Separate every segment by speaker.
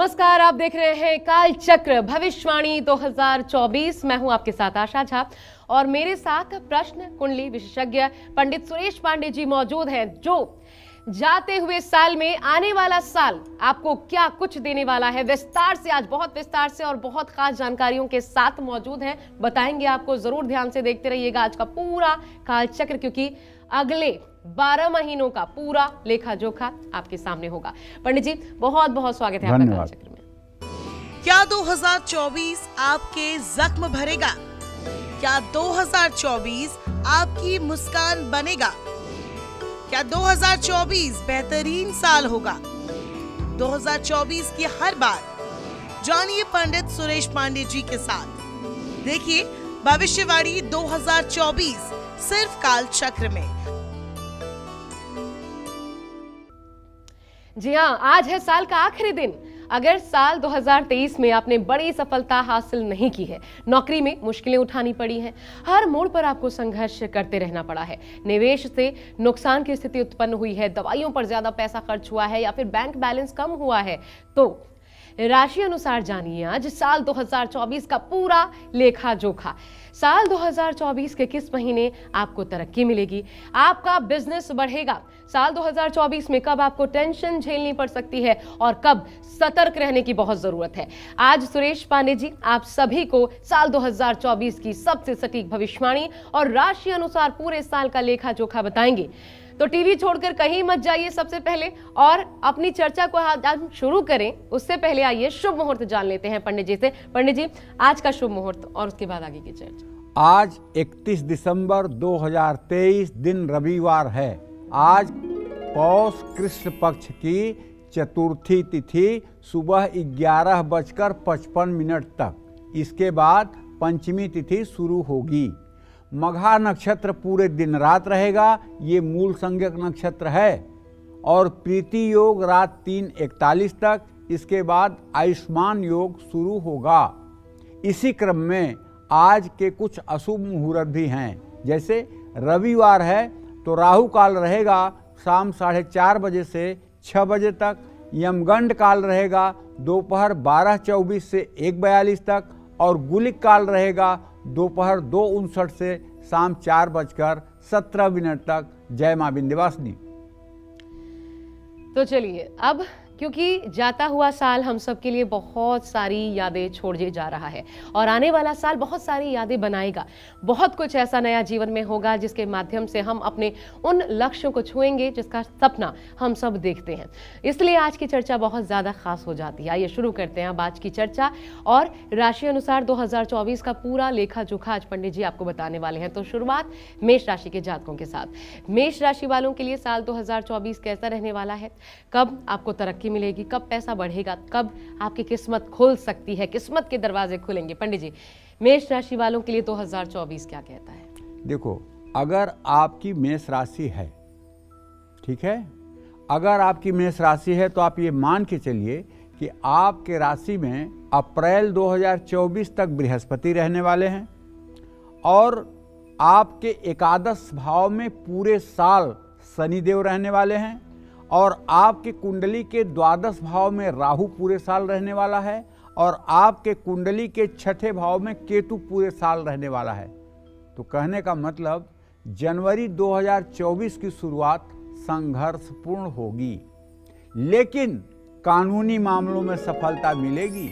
Speaker 1: नमस्कार, आप देख रहे हैं काल चक्र भविष्यवाणी 2024। मैं हूं आपके साथ आशा झा और मेरे साथ प्रश्न कुंडली विशेषज्ञ पंडित सुरेश पांडे जी मौजूद हैं, जो जाते हुए साल में आने वाला साल आपको क्या कुछ देने वाला है विस्तार से, आज बहुत विस्तार से और बहुत खास जानकारियों के साथ मौजूद हैं। बताएंगे आपको, जरूर ध्यान से देखते रहिएगा आज का पूरा काल चक्र, क्योंकि अगले 12 महीनों का पूरा लेखा जोखा आपके सामने होगा। पंडित जी बहुत बहुत स्वागत है आपका काल चक्र में।
Speaker 2: क्या 2024 आपके जख्म भरेगा? क्या 2024 आपकी मुस्कान बनेगा? क्या 2024 बेहतरीन साल होगा? 2024 की हर बात जानिए पंडित सुरेश पांडे जी के साथ। देखिए भविष्यवाणी 2024 सिर्फ काल चक्र में।
Speaker 1: जी हाँ, आज है साल का आखिरी दिन। अगर साल 2023 में आपने बड़ी सफलता हासिल नहीं की है, नौकरी में मुश्किलें उठानी पड़ी हैं, हर मोड़ पर आपको संघर्ष करते रहना पड़ा है, निवेश से नुकसान की स्थिति उत्पन्न हुई है, दवाइयों पर ज्यादा पैसा खर्च हुआ है या फिर बैंक बैलेंस कम हुआ है, तो राशि अनुसार जानिए आज साल 2024 का पूरा लेखा जोखा। साल 2024 के किस महीने आपको तरक्की मिलेगी, आपका बिजनेस बढ़ेगा, साल 2024 में कब आपको टेंशन झेलनी पड़ सकती है और कब सतर्क रहने की बहुत जरूरत है। आज सुरेश पांडे जी आप सभी को साल 2024 की सबसे सटीक भविष्यवाणी और राशि अनुसार पूरे साल का लेखा जोखा बताएंगे। तो टीवी छोड़कर कहीं मत जाइए सबसे पहले, और अपनी चर्चा को आज शुरू करें उससे पहले आइए शुभ मुहूर्त जान लेते हैं पंडित जी से। पंडित जी आज का शुभ मुहूर्त और उसके बाद आगे की चर्चा।
Speaker 3: आज 31 दिसंबर 2023 दिन रविवार है। आज पौष कृष्ण पक्ष की चतुर्थी तिथि सुबह 11:55 तक। इसके बाद पंचमी तिथि शुरू होगी। मघा नक्षत्र पूरे दिन रात रहेगा, ये मूल संज्ञक नक्षत्र है, और प्रीति योग रात 3:41 तक। इसके बाद आयुष्मान योग शुरू होगा। इसी क्रम में आज के कुछ अशुभ मुहूर्त भी हैं, जैसे रविवार है तो राहु काल रहेगा शाम 4:30 बजे से 6 बजे तक, यमगंड काल रहेगा दोपहर 12:24 से 1:42 तक, और गुलिक काल रहेगा दोपहर 2:59 से शाम 4:17 तक। जय मां विंध्यवासिनी।
Speaker 1: तो चलिए, अब क्योंकि जाता हुआ साल हम सब के लिए बहुत सारी यादें छोड़े जा रहा है और आने वाला साल बहुत सारी यादें बनाएगा, बहुत कुछ ऐसा नया जीवन में होगा जिसके माध्यम से हम अपने उन लक्ष्यों को छुएंगे जिसका सपना हम सब देखते हैं। इसलिए आज की चर्चा बहुत ज्यादा खास हो जाती है। आइए शुरू करते हैं अब आज की चर्चा, और राशि अनुसार 2024 का पूरा लेखा जोखा आज पंडित जी आपको बताने वाले हैं। तो शुरुआत मेष राशि के जातकों के साथ। मेष राशि वालों के लिए साल 2024 कैसा रहने वाला है, कब आपको तरक्की मिलेगी, कब पैसा बढ़ेगा, कब आपकी किस्मत खुल सकती है, किस्मत के दरवाजे खुलेंगे। पंडित जी मेष राशि वालों के लिए 2024 क्या कहता है?
Speaker 3: देखो, अगर आपकी मेष राशि है, ठीक है, अगर आपकी मेष राशि है तो आप ये मान के चलिए कि आपके राशि में अप्रैल 2024 तक बृहस्पति रहने वाले हैं, और आपके एकादश भाव में पूरे साल शनिदेव रहने वाले हैं, और आपके कुंडली के द्वादश भाव में राहु पूरे साल रहने वाला है, और आपके कुंडली के छठे भाव में केतु पूरे साल रहने वाला है। तो कहने का मतलब जनवरी 2024 की शुरुआत संघर्षपूर्ण होगी, लेकिन कानूनी मामलों में सफलता मिलेगी।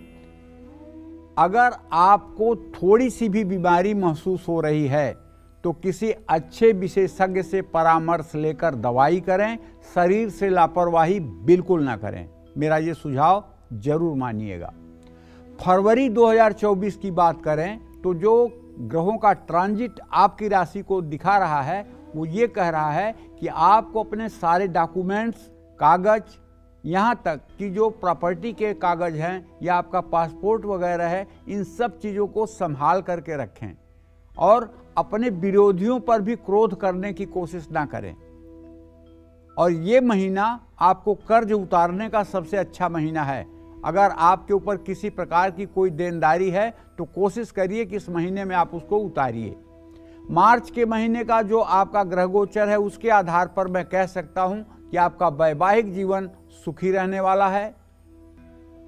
Speaker 3: अगर आपको थोड़ी सी भी बीमारी महसूस हो रही है तो किसी अच्छे विशेषज्ञ से परामर्श लेकर दवाई करें, शरीर से लापरवाही बिल्कुल ना करें। मेरा ये सुझाव जरूर मानिएगा। फरवरी 2024 की बात करें तो जो ग्रहों का ट्रांजिट आपकी राशि को दिखा रहा है वो ये कह रहा है कि आपको अपने सारे डॉक्यूमेंट्स, कागज, यहाँ तक कि जो प्रॉपर्टी के कागज हैं या आपका पासपोर्ट वगैरह है, इन सब चीज़ों को संभाल करके रखें, और अपने विरोधियों पर भी क्रोध करने की कोशिश ना करें। और ये महीना आपको कर्ज उतारने का सबसे अच्छा महीना है। अगर आपके ऊपर किसी प्रकार की कोई देनदारी है तो कोशिश करिए कि इस महीने में आप उसको उतारिए। मार्च के महीने का जो आपका ग्रह गोचर है उसके आधार पर मैं कह सकता हूं कि आपका वैवाहिक जीवन सुखी रहने वाला है।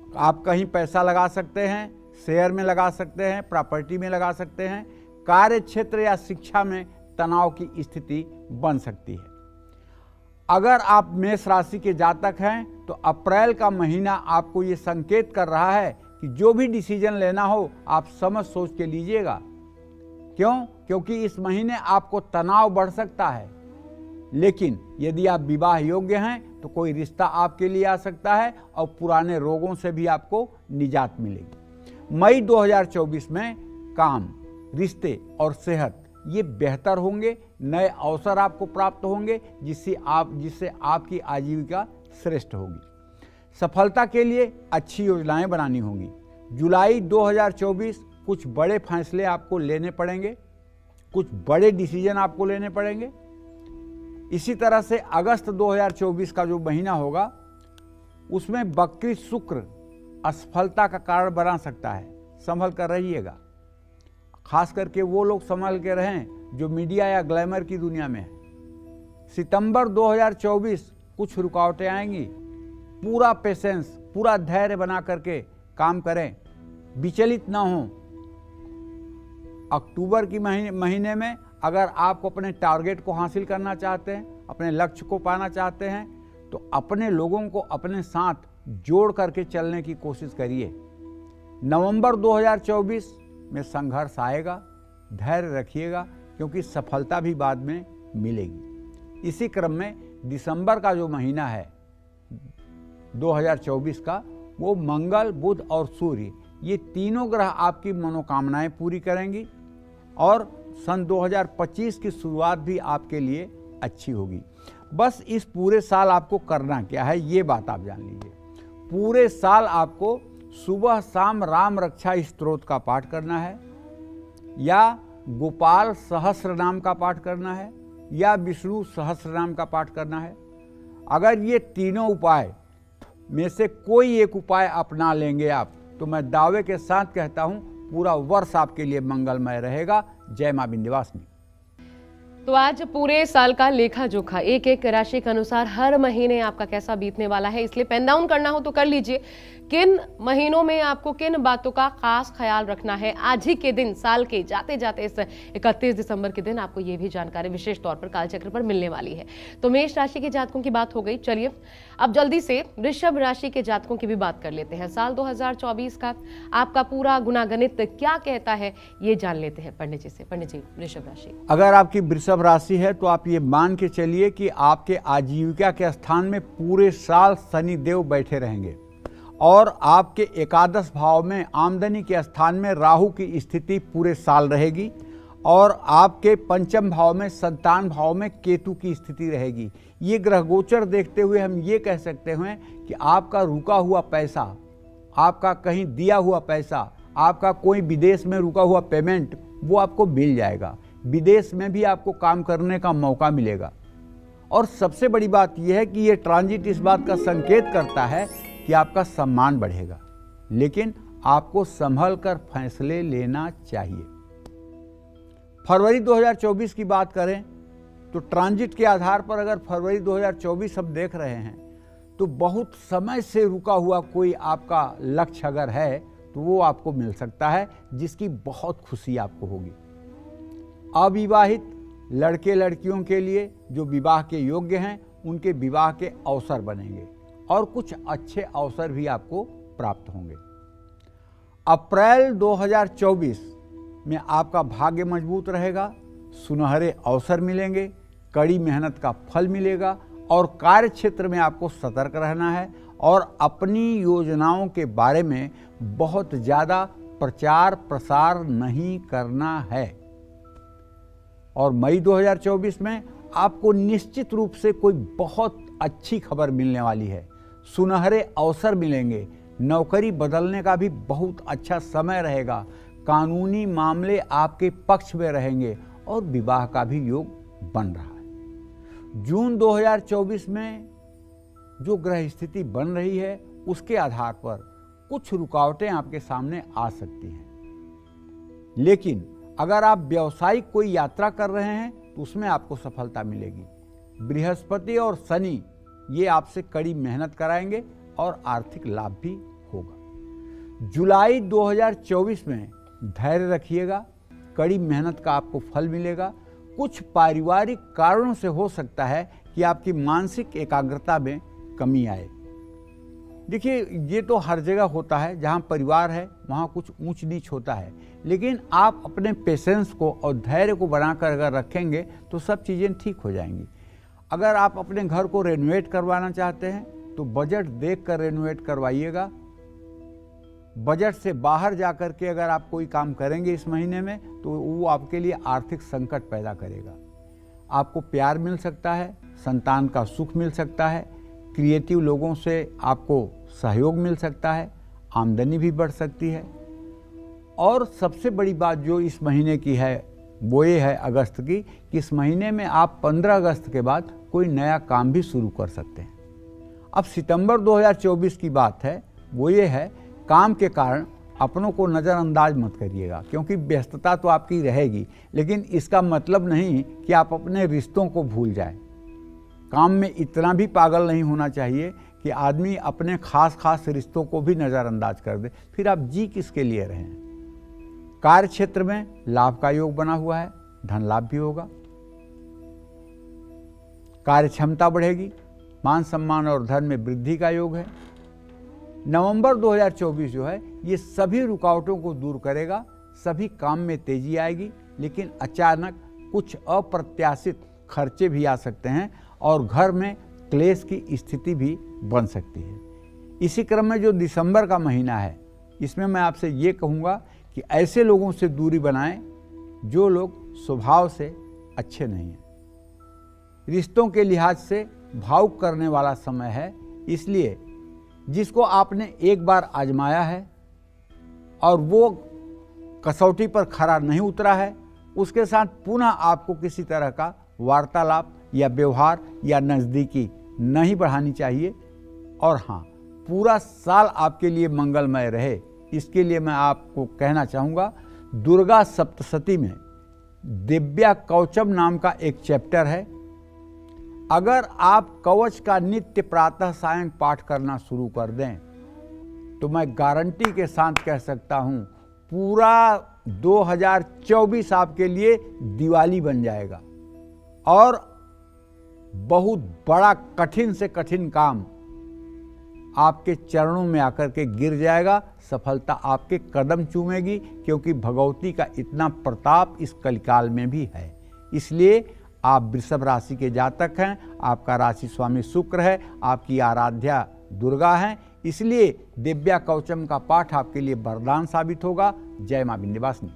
Speaker 3: आप कहीं पैसा लगा सकते हैं, शेयर में लगा सकते हैं, प्रॉपर्टी में लगा सकते हैं। कार्य क्षेत्र या शिक्षा में तनाव की स्थिति बन सकती है। अगर आप मेष राशि के जातक हैं तो अप्रैल का महीना आपको ये संकेत कर रहा है कि जो भी डिसीजन लेना हो आप समझ सोच के लीजिएगा। क्यों? क्योंकि इस महीने आपको तनाव बढ़ सकता है। लेकिन यदि आप विवाह योग्य हैं तो कोई रिश्ता आपके लिए आ सकता है और पुराने रोगों से भी आपको निजात मिलेगी। मई 2024 में काम, रिश्ते और सेहत ये बेहतर होंगे। नए अवसर आपको प्राप्त होंगे जिससे आपकी आजीविका श्रेष्ठ होगी। सफलता के लिए अच्छी योजनाएं बनानी होंगी। जुलाई 2024 कुछ बड़े फैसले आपको लेने पड़ेंगे, कुछ बड़े डिसीजन आपको लेने पड़ेंगे। इसी तरह से अगस्त 2024 का जो महीना होगा उसमें वक्री शुक्र असफलता का कारण बना सकता है। संभल कर रहिएगा। खास करके वो लोग संभल के रहें जो मीडिया या ग्लैमर की दुनिया में है। सितंबर 2024 कुछ रुकावटें आएंगी। पूरा पेशेंस, पूरा धैर्य बना करके काम करें, विचलित ना हों। अक्टूबर की महीने में अगर आप अपने टारगेट को हासिल करना चाहते हैं, अपने लक्ष्य को पाना चाहते हैं तो अपने लोगों को अपने साथ जोड़ करके चलने की कोशिश करिए। नवंबर 2024 में संघर्ष आएगा, धैर्य रखिएगा क्योंकि सफलता भी बाद में मिलेगी। इसी क्रम में दिसंबर का जो महीना है 2024 का, वो मंगल, बुध और सूर्य ये तीनों ग्रह आपकी मनोकामनाएं पूरी करेंगी और सन 2025 की शुरुआत भी आपके लिए अच्छी होगी। बस इस पूरे साल आपको करना क्या है ये बात आप जान लीजिए। पूरे साल आपको सुबह शाम राम रक्षा स्तोत्र का पाठ करना है, या गोपाल सहस्र नाम का पाठ करना है, या विष्णु सहस्र नाम का पाठ करना है। अगर ये तीनों उपाय में से कोई एक उपाय अपना लेंगे आप तो मैं दावे के साथ कहता हूं पूरा वर्ष आपके लिए मंगलमय रहेगा। जय मां विंध्यवासिनी।
Speaker 1: तो आज पूरे साल का लेखा जोखा एक एक राशि के अनुसार हर महीने आपका कैसा बीतने वाला है, इसलिए पेन डाउन करना हो तो कर लीजिए। किन महीनों में आपको किन बातों का खास ख्याल रखना है, आज ही के दिन, साल के जाते जाते इस 31 दिसंबर के दिन आपको ये भी जानकारी विशेष तौर पर कालचक्र पर मिलने वाली है। तो मेष राशि के जातकों की बात हो गई, चलिए अब जल्दी से वृषभ राशि के जातकों की भी बात कर लेते हैं। साल 2024 का आपका पूरा गुणागणित क्या कहता है ये जान लेते हैं पंडित जी से। पंडित जी, वृषभ राशि,
Speaker 3: अगर आपकी वृषभ राशि है तो आप ये मान के चलिए कि आपके आजीविका के स्थान में पूरे साल शनि देव बैठे रहेंगे और आपके एकादश भाव में आमदनी के स्थान में राहु की स्थिति पूरे साल रहेगी और आपके पंचम भाव में संतान भाव में केतु की स्थिति रहेगी। ये ग्रह गोचर देखते हुए हम ये कह सकते हैं कि आपका रुका हुआ पैसा, आपका कहीं दिया हुआ पैसा, आपका कोई विदेश में रुका हुआ पेमेंट वो आपको मिल जाएगा। विदेश में भी आपको काम करने का मौका मिलेगा। और सबसे बड़ी बात यह है कि ये ट्रांजिट इस बात का संकेत करता है कि आपका सम्मान बढ़ेगा, लेकिन आपको संभल कर फैसले लेना चाहिए। फरवरी 2024 की बात करें तो ट्रांजिट के आधार पर अगर फरवरी 2024 हम देख रहे हैं तो बहुत समय से रुका हुआ कोई आपका लक्ष्य अगर है तो वो आपको मिल सकता है, जिसकी बहुत खुशी आपको होगी। अविवाहित लड़के लड़कियों के लिए जो विवाह के योग्य हैं उनके विवाह के अवसर बनेंगे और कुछ अच्छे अवसर भी आपको प्राप्त होंगे। अप्रैल 2024 में आपका भाग्य मजबूत रहेगा, सुनहरे अवसर मिलेंगे, कड़ी मेहनत का फल मिलेगा और कार्य क्षेत्र में आपको सतर्क रहना है और अपनी योजनाओं के बारे में बहुत ज़्यादा प्रचार प्रसार नहीं करना है। और मई 2024 में आपको निश्चित रूप से कोई बहुत अच्छी खबर मिलने वाली है। सुनहरे अवसर मिलेंगे, नौकरी बदलने का भी बहुत अच्छा समय रहेगा, कानूनी मामले आपके पक्ष में रहेंगे और विवाह का भी योग बन रहा है। जून 2024 में जो ग्रह स्थिति बन रही है उसके आधार पर कुछ रुकावटें आपके सामने आ सकती हैं, लेकिन अगर आप व्यावसायिक कोई यात्रा कर रहे हैं तो उसमें आपको सफलता मिलेगी। बृहस्पति और शनि ये आपसे कड़ी मेहनत कराएंगे और आर्थिक लाभ भी होगा। जुलाई 2024 में धैर्य रखिएगा, कड़ी मेहनत का आपको फल मिलेगा। कुछ पारिवारिक कारणों से हो सकता है कि आपकी मानसिक एकाग्रता में कमी आए। देखिए, ये तो हर जगह होता है, जहाँ परिवार है वहाँ कुछ ऊंच नीच होता है, लेकिन आप अपने पेशेंस को और धैर्य को बनाकर अगर रखेंगे तो सब चीज़ें ठीक हो जाएंगी। अगर आप अपने घर को रेनोवेट करवाना चाहते हैं तो बजट देख कर रेनोवेट करवाइएगा। बजट से बाहर जाकर के अगर आप कोई काम करेंगे इस महीने में तो वो आपके लिए आर्थिक संकट पैदा करेगा। आपको प्यार मिल सकता है, संतान का सुख मिल सकता है, क्रिएटिव लोगों से आपको सहयोग मिल सकता है, आमदनी भी बढ़ सकती है। और सबसे बड़ी बात जो इस महीने की है वो ये है अगस्त की, कि इस महीने में आप 15 अगस्त के बाद कोई नया काम भी शुरू कर सकते हैं। अब सितंबर 2024 की बात है, वो ये है काम के कारण अपनों को नज़रअंदाज मत करिएगा, क्योंकि व्यस्तता तो आपकी रहेगी, लेकिन इसका मतलब नहीं कि आप अपने रिश्तों को भूल जाएं। काम में इतना भी पागल नहीं होना चाहिए कि आदमी अपने खास रिश्तों को भी नज़रअंदाज कर दे, फिर आप जी किसके लिए रहें। कार्य क्षेत्र में लाभ का योग बना हुआ है, धन लाभ भी होगा, कार्य क्षमता बढ़ेगी, मान सम्मान और धन में वृद्धि का योग है। नवंबर 2024 जो है ये सभी रुकावटों को दूर करेगा, सभी काम में तेजी आएगी, लेकिन अचानक कुछ अप्रत्याशित खर्चे भी आ सकते हैं और घर में क्लेश की स्थिति भी बन सकती है। इसी क्रम में जो दिसंबर का महीना है, इसमें मैं आपसे ये कहूँगा कि ऐसे लोगों से दूरी बनाएं जो लोग स्वभाव से अच्छे नहीं हैं। रिश्तों के लिहाज से भावुक करने वाला समय है, इसलिए जिसको आपने एक बार आजमाया है और वो कसौटी पर खरा नहीं उतरा है, उसके साथ पुनः आपको किसी तरह का वार्तालाप या व्यवहार या नज़दीकी नहीं बढ़ानी चाहिए। और हाँ, पूरा साल आपके लिए मंगलमय रहे, इसके लिए मैं आपको कहना चाहूँगा, दुर्गा सप्तशती में दिव्या कवचम नाम का एक चैप्टर है। अगर आप कवच का नित्य प्रातः सायं पाठ करना शुरू कर दें तो मैं गारंटी के साथ कह सकता हूँ पूरा 2024 आपके लिए दिवाली बन जाएगा और बहुत बड़ा कठिन से कठिन काम आपके चरणों में आकर के गिर जाएगा। सफलता आपके कदम चूमेगी, क्योंकि भगवती का इतना प्रताप इस कलिकाल में भी है। इसलिए आप वृषभ राशि के जातक हैं, आपका राशि स्वामी शुक्र है, आपकी आराध्या दुर्गा हैं, इसलिए दिव्या कवचम का पाठ आपके लिए वरदान साबित होगा। जय मां विंध्यवासिनी।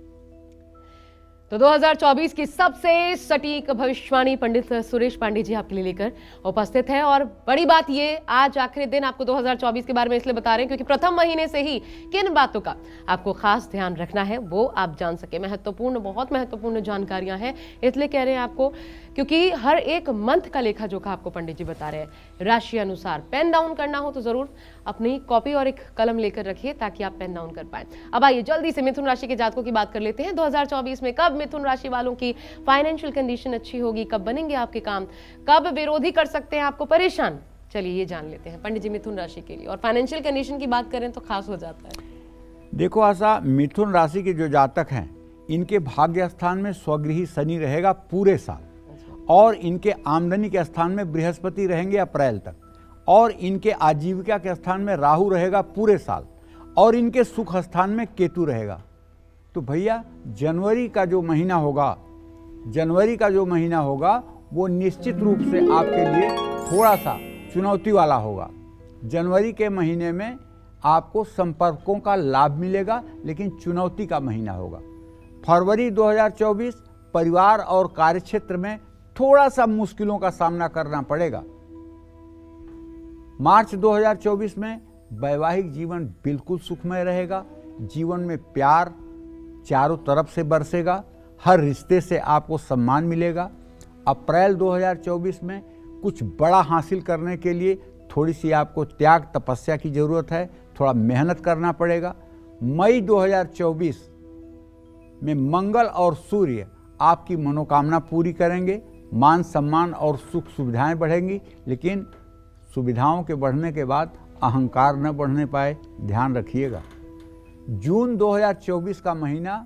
Speaker 1: तो 2024 की सबसे सटीक भविष्यवाणी पंडित सुरेश पांडे जी आपके लिए लेकर उपस्थित है। और बड़ी बात ये, आज आखिरी दिन आपको 2024 के बारे में इसलिए बता रहे हैं क्योंकि प्रथम महीने से ही किन बातों का आपको खास ध्यान रखना है वो आप जान सके। महत्वपूर्ण, बहुत महत्वपूर्ण जानकारियां हैं, इसलिए कह रहे हैं आपको, क्योंकि हर एक मंथ का लेखा जोखा आपको पंडित जी बता रहे हैं राशि अनुसार। पेन डाउन करना हो तो जरूर अपनी कॉपी और एक कलम लेकर रखिए ताकि आप पेन डाउन कर पाए। अब आइए जल्दी से मिथुन राशि के जातकों की बात कर लेते हैं। 2024 में कब मिथुन राशि वालों की फाइनेंशियल कंडीशन अच्छी होगी, कब बनेंगे आपके काम, कब विरोधी कर सकते हैं आपको परेशान, चलिए ये जान लेते हैं पंडित जी मिथुन राशि के लिए। और फाइनेंशियल कंडीशन की बात करें तो खास हो जाता है।
Speaker 3: देखो, ऐसा मिथुन राशि के जो जातक हैं इनके भाग्य स्थान में स्वगृही शनि रहेगा पूरे साल, और इनके आमदनी के स्थान में बृहस्पति रहेंगे अप्रैल तक, और इनके आजीविका के स्थान में राहु रहेगा पूरे साल, और इनके सुख स्थान में केतु रहेगा। तो भैया जनवरी का जो महीना होगा वो निश्चित रूप से आपके लिए थोड़ा सा चुनौती वाला होगा। जनवरी के महीने में आपको संपर्कों का लाभ मिलेगा, लेकिन चुनौती का महीना होगा। फरवरी 2024 परिवार और कार्यक्षेत्र में थोड़ा सा मुश्किलों का सामना करना पड़ेगा। मार्च 2024 में वैवाहिक जीवन बिल्कुल सुखमय रहेगा, जीवन में प्यार चारों तरफ से बरसेगा, हर रिश्ते से आपको सम्मान मिलेगा। अप्रैल 2024 में कुछ बड़ा हासिल करने के लिए थोड़ी सी आपको त्याग तपस्या की ज़रूरत है, थोड़ा मेहनत करना पड़ेगा। मई 2024 में मंगल और सूर्य आपकी मनोकामना पूरी करेंगे, मान सम्मान और सुख सुविधाएं बढ़ेंगी, लेकिन सुविधाओं के बढ़ने के बाद अहंकार न बढ़ने पाए, ध्यान रखिएगा। जून 2024 का महीना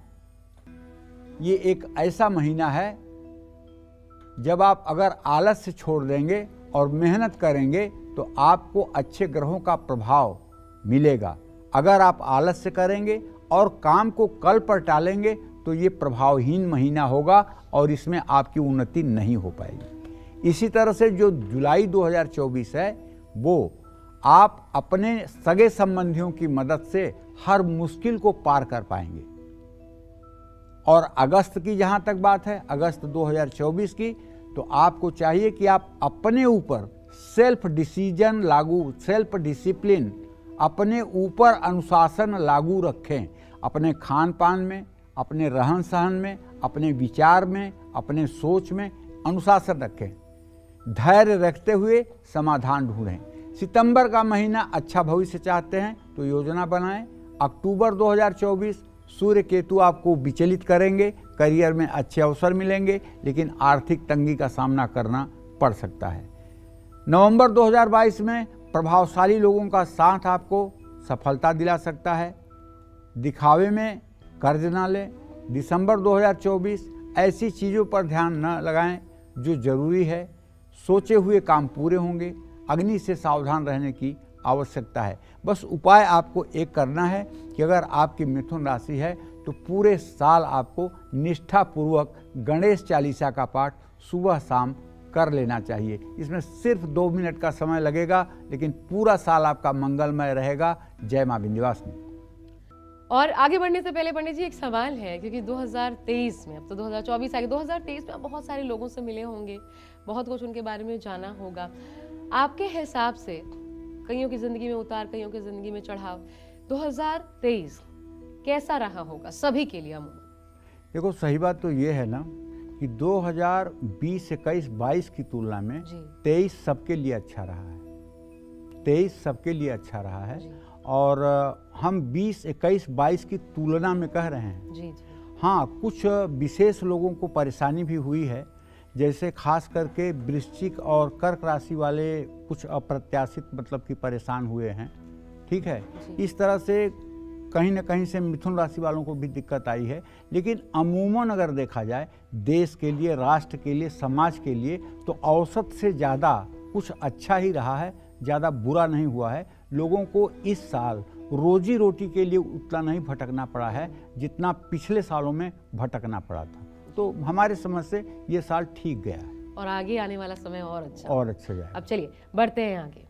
Speaker 3: ये एक ऐसा महीना है जब आप अगर आलस्य छोड़ देंगे और मेहनत करेंगे तो आपको अच्छे ग्रहों का प्रभाव मिलेगा। अगर आप आलस्य करेंगे और काम को कल पर टालेंगे तो ये प्रभावहीन महीना होगा और इसमें आपकी उन्नति नहीं हो पाएगी। इसी तरह से जो जुलाई 2024 है वो आप अपने सगे संबंधियों की मदद से हर मुश्किल को पार कर पाएंगे। और अगस्त की जहां तक बात है, अगस्त 2024 की, तो आपको चाहिए कि आप अपने ऊपर सेल्फ डिसीजन लागू, सेल्फ डिसिप्लिन, अपने ऊपर अनुशासन लागू रखें। अपने खान पान में, अपने रहन सहन में, अपने विचार में, अपने सोच में अनुशासन रखें। धैर्य रखते हुए समाधान ढूंढें। सितंबर का महीना अच्छा भविष्य चाहते हैं तो योजना बनाएं। अक्टूबर 2024 सूर्य केतु आपको विचलित करेंगे, करियर में अच्छे अवसर मिलेंगे लेकिन आर्थिक तंगी का सामना करना पड़ सकता है। नवंबर 2022 में प्रभावशाली लोगों का साथ आपको सफलता दिला सकता है। दिखावे में कर्ज ना लें। दिसंबर 2024 ऐसी चीज़ों पर ध्यान न लगाएं जो जरूरी है। सोचे हुए काम पूरे होंगे। अग्नि से सावधान रहने की आवश्यकता है। बस उपाय आपको एक करना है कि अगर आपकी मिथुन राशि है तो पूरे साल आपको निष्ठापूर्वक गणेश चालीसा का पाठ सुबह शाम कर लेना चाहिए। इसमें सिर्फ 2 मिनट का समय लगेगा लेकिन पूरा साल आपका मंगलमय रहेगा। जय मां विंध्यवासिनी।
Speaker 1: और आगे बढ़ने से पहले पंडित जी एक सवाल है, क्योंकि 2023 में, अब तो 2024 आ गया, 2023 में आप बहुत सारे लोगों से मिले होंगे, बहुत कुछ उनके बारे में जाना होगा। आपके हिसाब से कईयों की जिंदगी में उतार, कईयों की जिंदगी में चढ़ाव, 2023 कैसा रहा होगा सभी के लिए?
Speaker 3: देखो, सही बात तो ये है ना कि 2020, 21, 22 की तुलना में 23 सबके लिए अच्छा रहा है। 23 सबके लिए अच्छा रहा है और हम 20, 21, 22 की तुलना में कह रहे हैं।
Speaker 1: जी।
Speaker 3: हाँ, कुछ विशेष लोगों को परेशानी भी हुई है, जैसे खास करके वृश्चिक और कर्क राशि वाले कुछ अप्रत्याशित मतलब कि परेशान हुए हैं। ठीक है, इस तरह से कहीं न कहीं से मिथुन राशि वालों को भी दिक्कत आई है। लेकिन अमूमन अगर देखा जाए देश के लिए, राष्ट्र के लिए, समाज के लिए तो औसत से ज़्यादा कुछ अच्छा ही रहा है, ज़्यादा बुरा नहीं हुआ है। लोगों को इस साल रोजी रोटी के लिए उतना नहीं भटकना पड़ा है जितना पिछले सालों में भटकना पड़ा था। तो हमारे समझ से ये साल ठीक गया है
Speaker 1: और आगे आने वाला समय और अच्छा
Speaker 3: जाए।
Speaker 1: अब चलिए बढ़ते हैं आगे।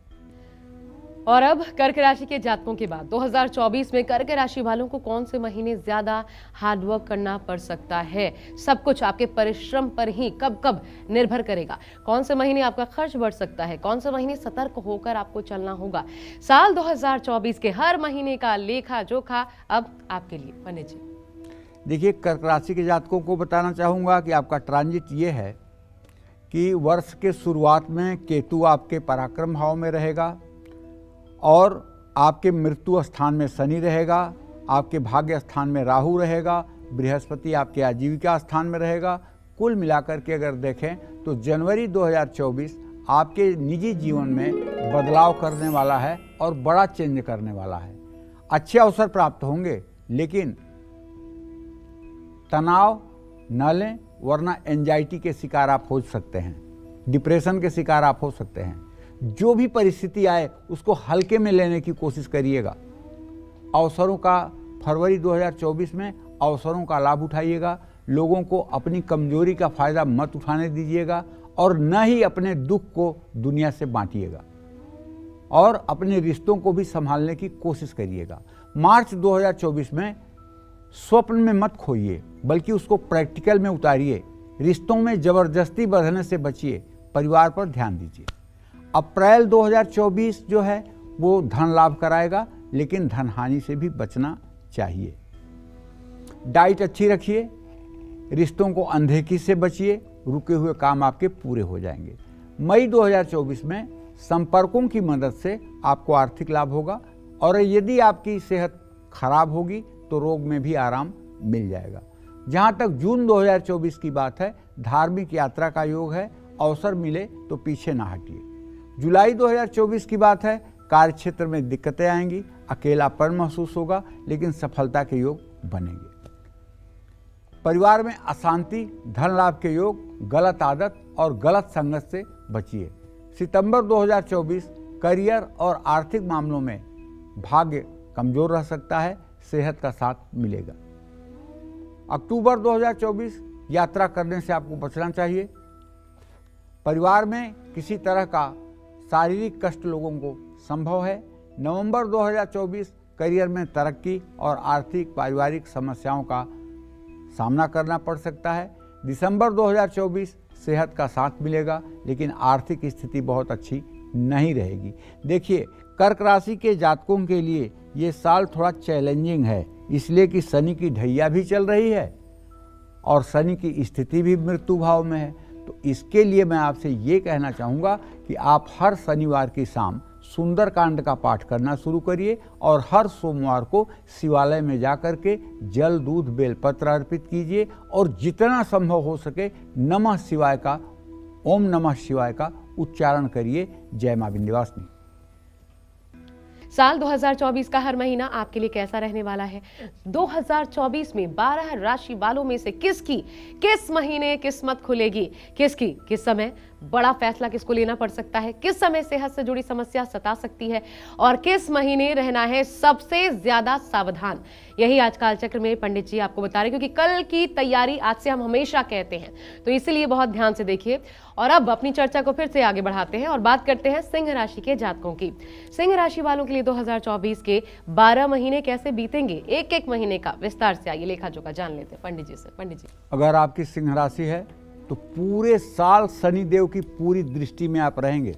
Speaker 1: और अब कर्क राशि के जातकों की बात। 2024 में कर्क राशि वालों को कौन से महीने ज्यादा हार्डवर्क करना पड़ सकता है? सब कुछ आपके परिश्रम पर ही कब कब निर्भर करेगा। कौन से महीने आपका खर्च बढ़ सकता है, कौन से महीने सतर्क होकर आपको चलना होगा। साल 2024 के हर महीने का लेखा जोखा अब आपके लिए। पंडित जी
Speaker 3: देखिए, कर्क राशि के जातकों को बताना चाहूँगा कि आपका ट्रांजिट ये है कि वर्ष के शुरुआत में केतु आपके पराक्रम भाव में रहेगा और आपके मृत्यु स्थान में शनि रहेगा, आपके भाग्य स्थान में राहु रहेगा, बृहस्पति आपके आजीविका स्थान में रहेगा। कुल मिलाकर के अगर देखें तो जनवरी 2024 आपके निजी जीवन में बदलाव करने वाला है और बड़ा चेंज करने वाला है। अच्छे अवसर प्राप्त होंगे लेकिन तनाव न लें, वरना एंजाइटी के शिकार आप हो सकते हैं, डिप्रेशन के शिकार आप हो सकते हैं। जो भी परिस्थिति आए उसको हल्के में लेने की कोशिश करिएगा। अवसरों का, फरवरी 2024 में अवसरों का लाभ उठाइएगा। लोगों को अपनी कमजोरी का फायदा मत उठाने दीजिएगा और न ही अपने दुख को दुनिया से बांटिएगा और अपने रिश्तों को भी संभालने की कोशिश करिएगा। मार्च 2024 में स्वप्न में मत खोइए बल्कि उसको प्रैक्टिकल में उतारिए। रिश्तों में जबरदस्ती बढ़ने से बचिए, परिवार पर ध्यान दीजिए। अप्रैल 2024 जो है वो धन लाभ कराएगा लेकिन धन हानि से भी बचना चाहिए। डाइट अच्छी रखिए, रिश्तों को अनदेखी से बचिए, रुके हुए काम आपके पूरे हो जाएंगे। मई 2024 में संपर्कों की मदद से आपको आर्थिक लाभ होगा और यदि आपकी सेहत खराब होगी तो रोग में भी आराम मिल जाएगा। जहाँ तक जून 2024 की बात है, धार्मिक यात्रा का योग है, अवसर मिले तो पीछे ना हटिए। जुलाई 2024 की बात है, कार्य क्षेत्र में दिक्कतें आएंगी, अकेलापन महसूस होगा, लेकिन सफलता के योग बनेंगे। परिवार में अशांति, धन लाभ के योग, गलत आदत और गलत संगत से बचिए। सितंबर 2024 करियर और आर्थिक मामलों में भाग्य कमजोर रह सकता है, सेहत का साथ मिलेगा। अक्टूबर 2024 यात्रा करने से आपको बचना चाहिए। परिवार में किसी तरह का शारीरिक कष्ट लोगों को संभव है। नवंबर 2024 करियर में तरक्की और आर्थिक पारिवारिक समस्याओं का सामना करना पड़ सकता है। दिसंबर 2024 सेहत का साथ मिलेगा, लेकिन आर्थिक स्थिति बहुत अच्छी नहीं रहेगी। देखिए, कर्क राशि के जातकों के लिए ये साल थोड़ा चैलेंजिंग है, इसलिए कि शनि की ढैया भी चल रही है और शनि की स्थिति भी मृत्यु भाव में है। तो इसके लिए मैं आपसे ये कहना चाहूँगा कि आप हर शनिवार की शाम सुंदरकांड का पाठ करना शुरू करिए और हर सोमवार को शिवालय में जाकर के जल, दूध, बेलपत्र अर्पित कीजिए और जितना संभव हो सके नमः शिवाय का, ओम नमः शिवाय का उच्चारण करिए। जय मां विंध्यवासिनी।
Speaker 1: साल 2024 का हर महीना आपके लिए कैसा रहने वाला है? 2024 में 12 राशि वालों में से किसकी किस महीने किस्मत खुलेगी, किसकी किस समय बड़ा फैसला किसको लेना पड़ सकता है, किस समय सेहत से जुड़ी समस्या सता सकती है और किस महीने रहना है सबसे ज्यादा सावधान, यही आज कालचक्र में पंडित जी आपको बता रहे हैं। क्योंकि कल की तैयारी आज से हम हमेशा कहते हैं, तो इसलिए बहुत ध्यान से देखिए। और अब अपनी चर्चा को फिर से आगे बढ़ाते हैं और बात करते हैं सिंह राशि के जातकों की। सिंह राशि वालों के लिए 2024 के 12 महीने कैसे बीतेंगे, एक एक महीने का विस्तार से आइए लेखा जोखा जान लेते हैं पंडित जी से। पंडित जी,
Speaker 3: अगर आपकी सिंह राशि है तो पूरे साल शनिदेव की पूरी दृष्टि में आप रहेंगे।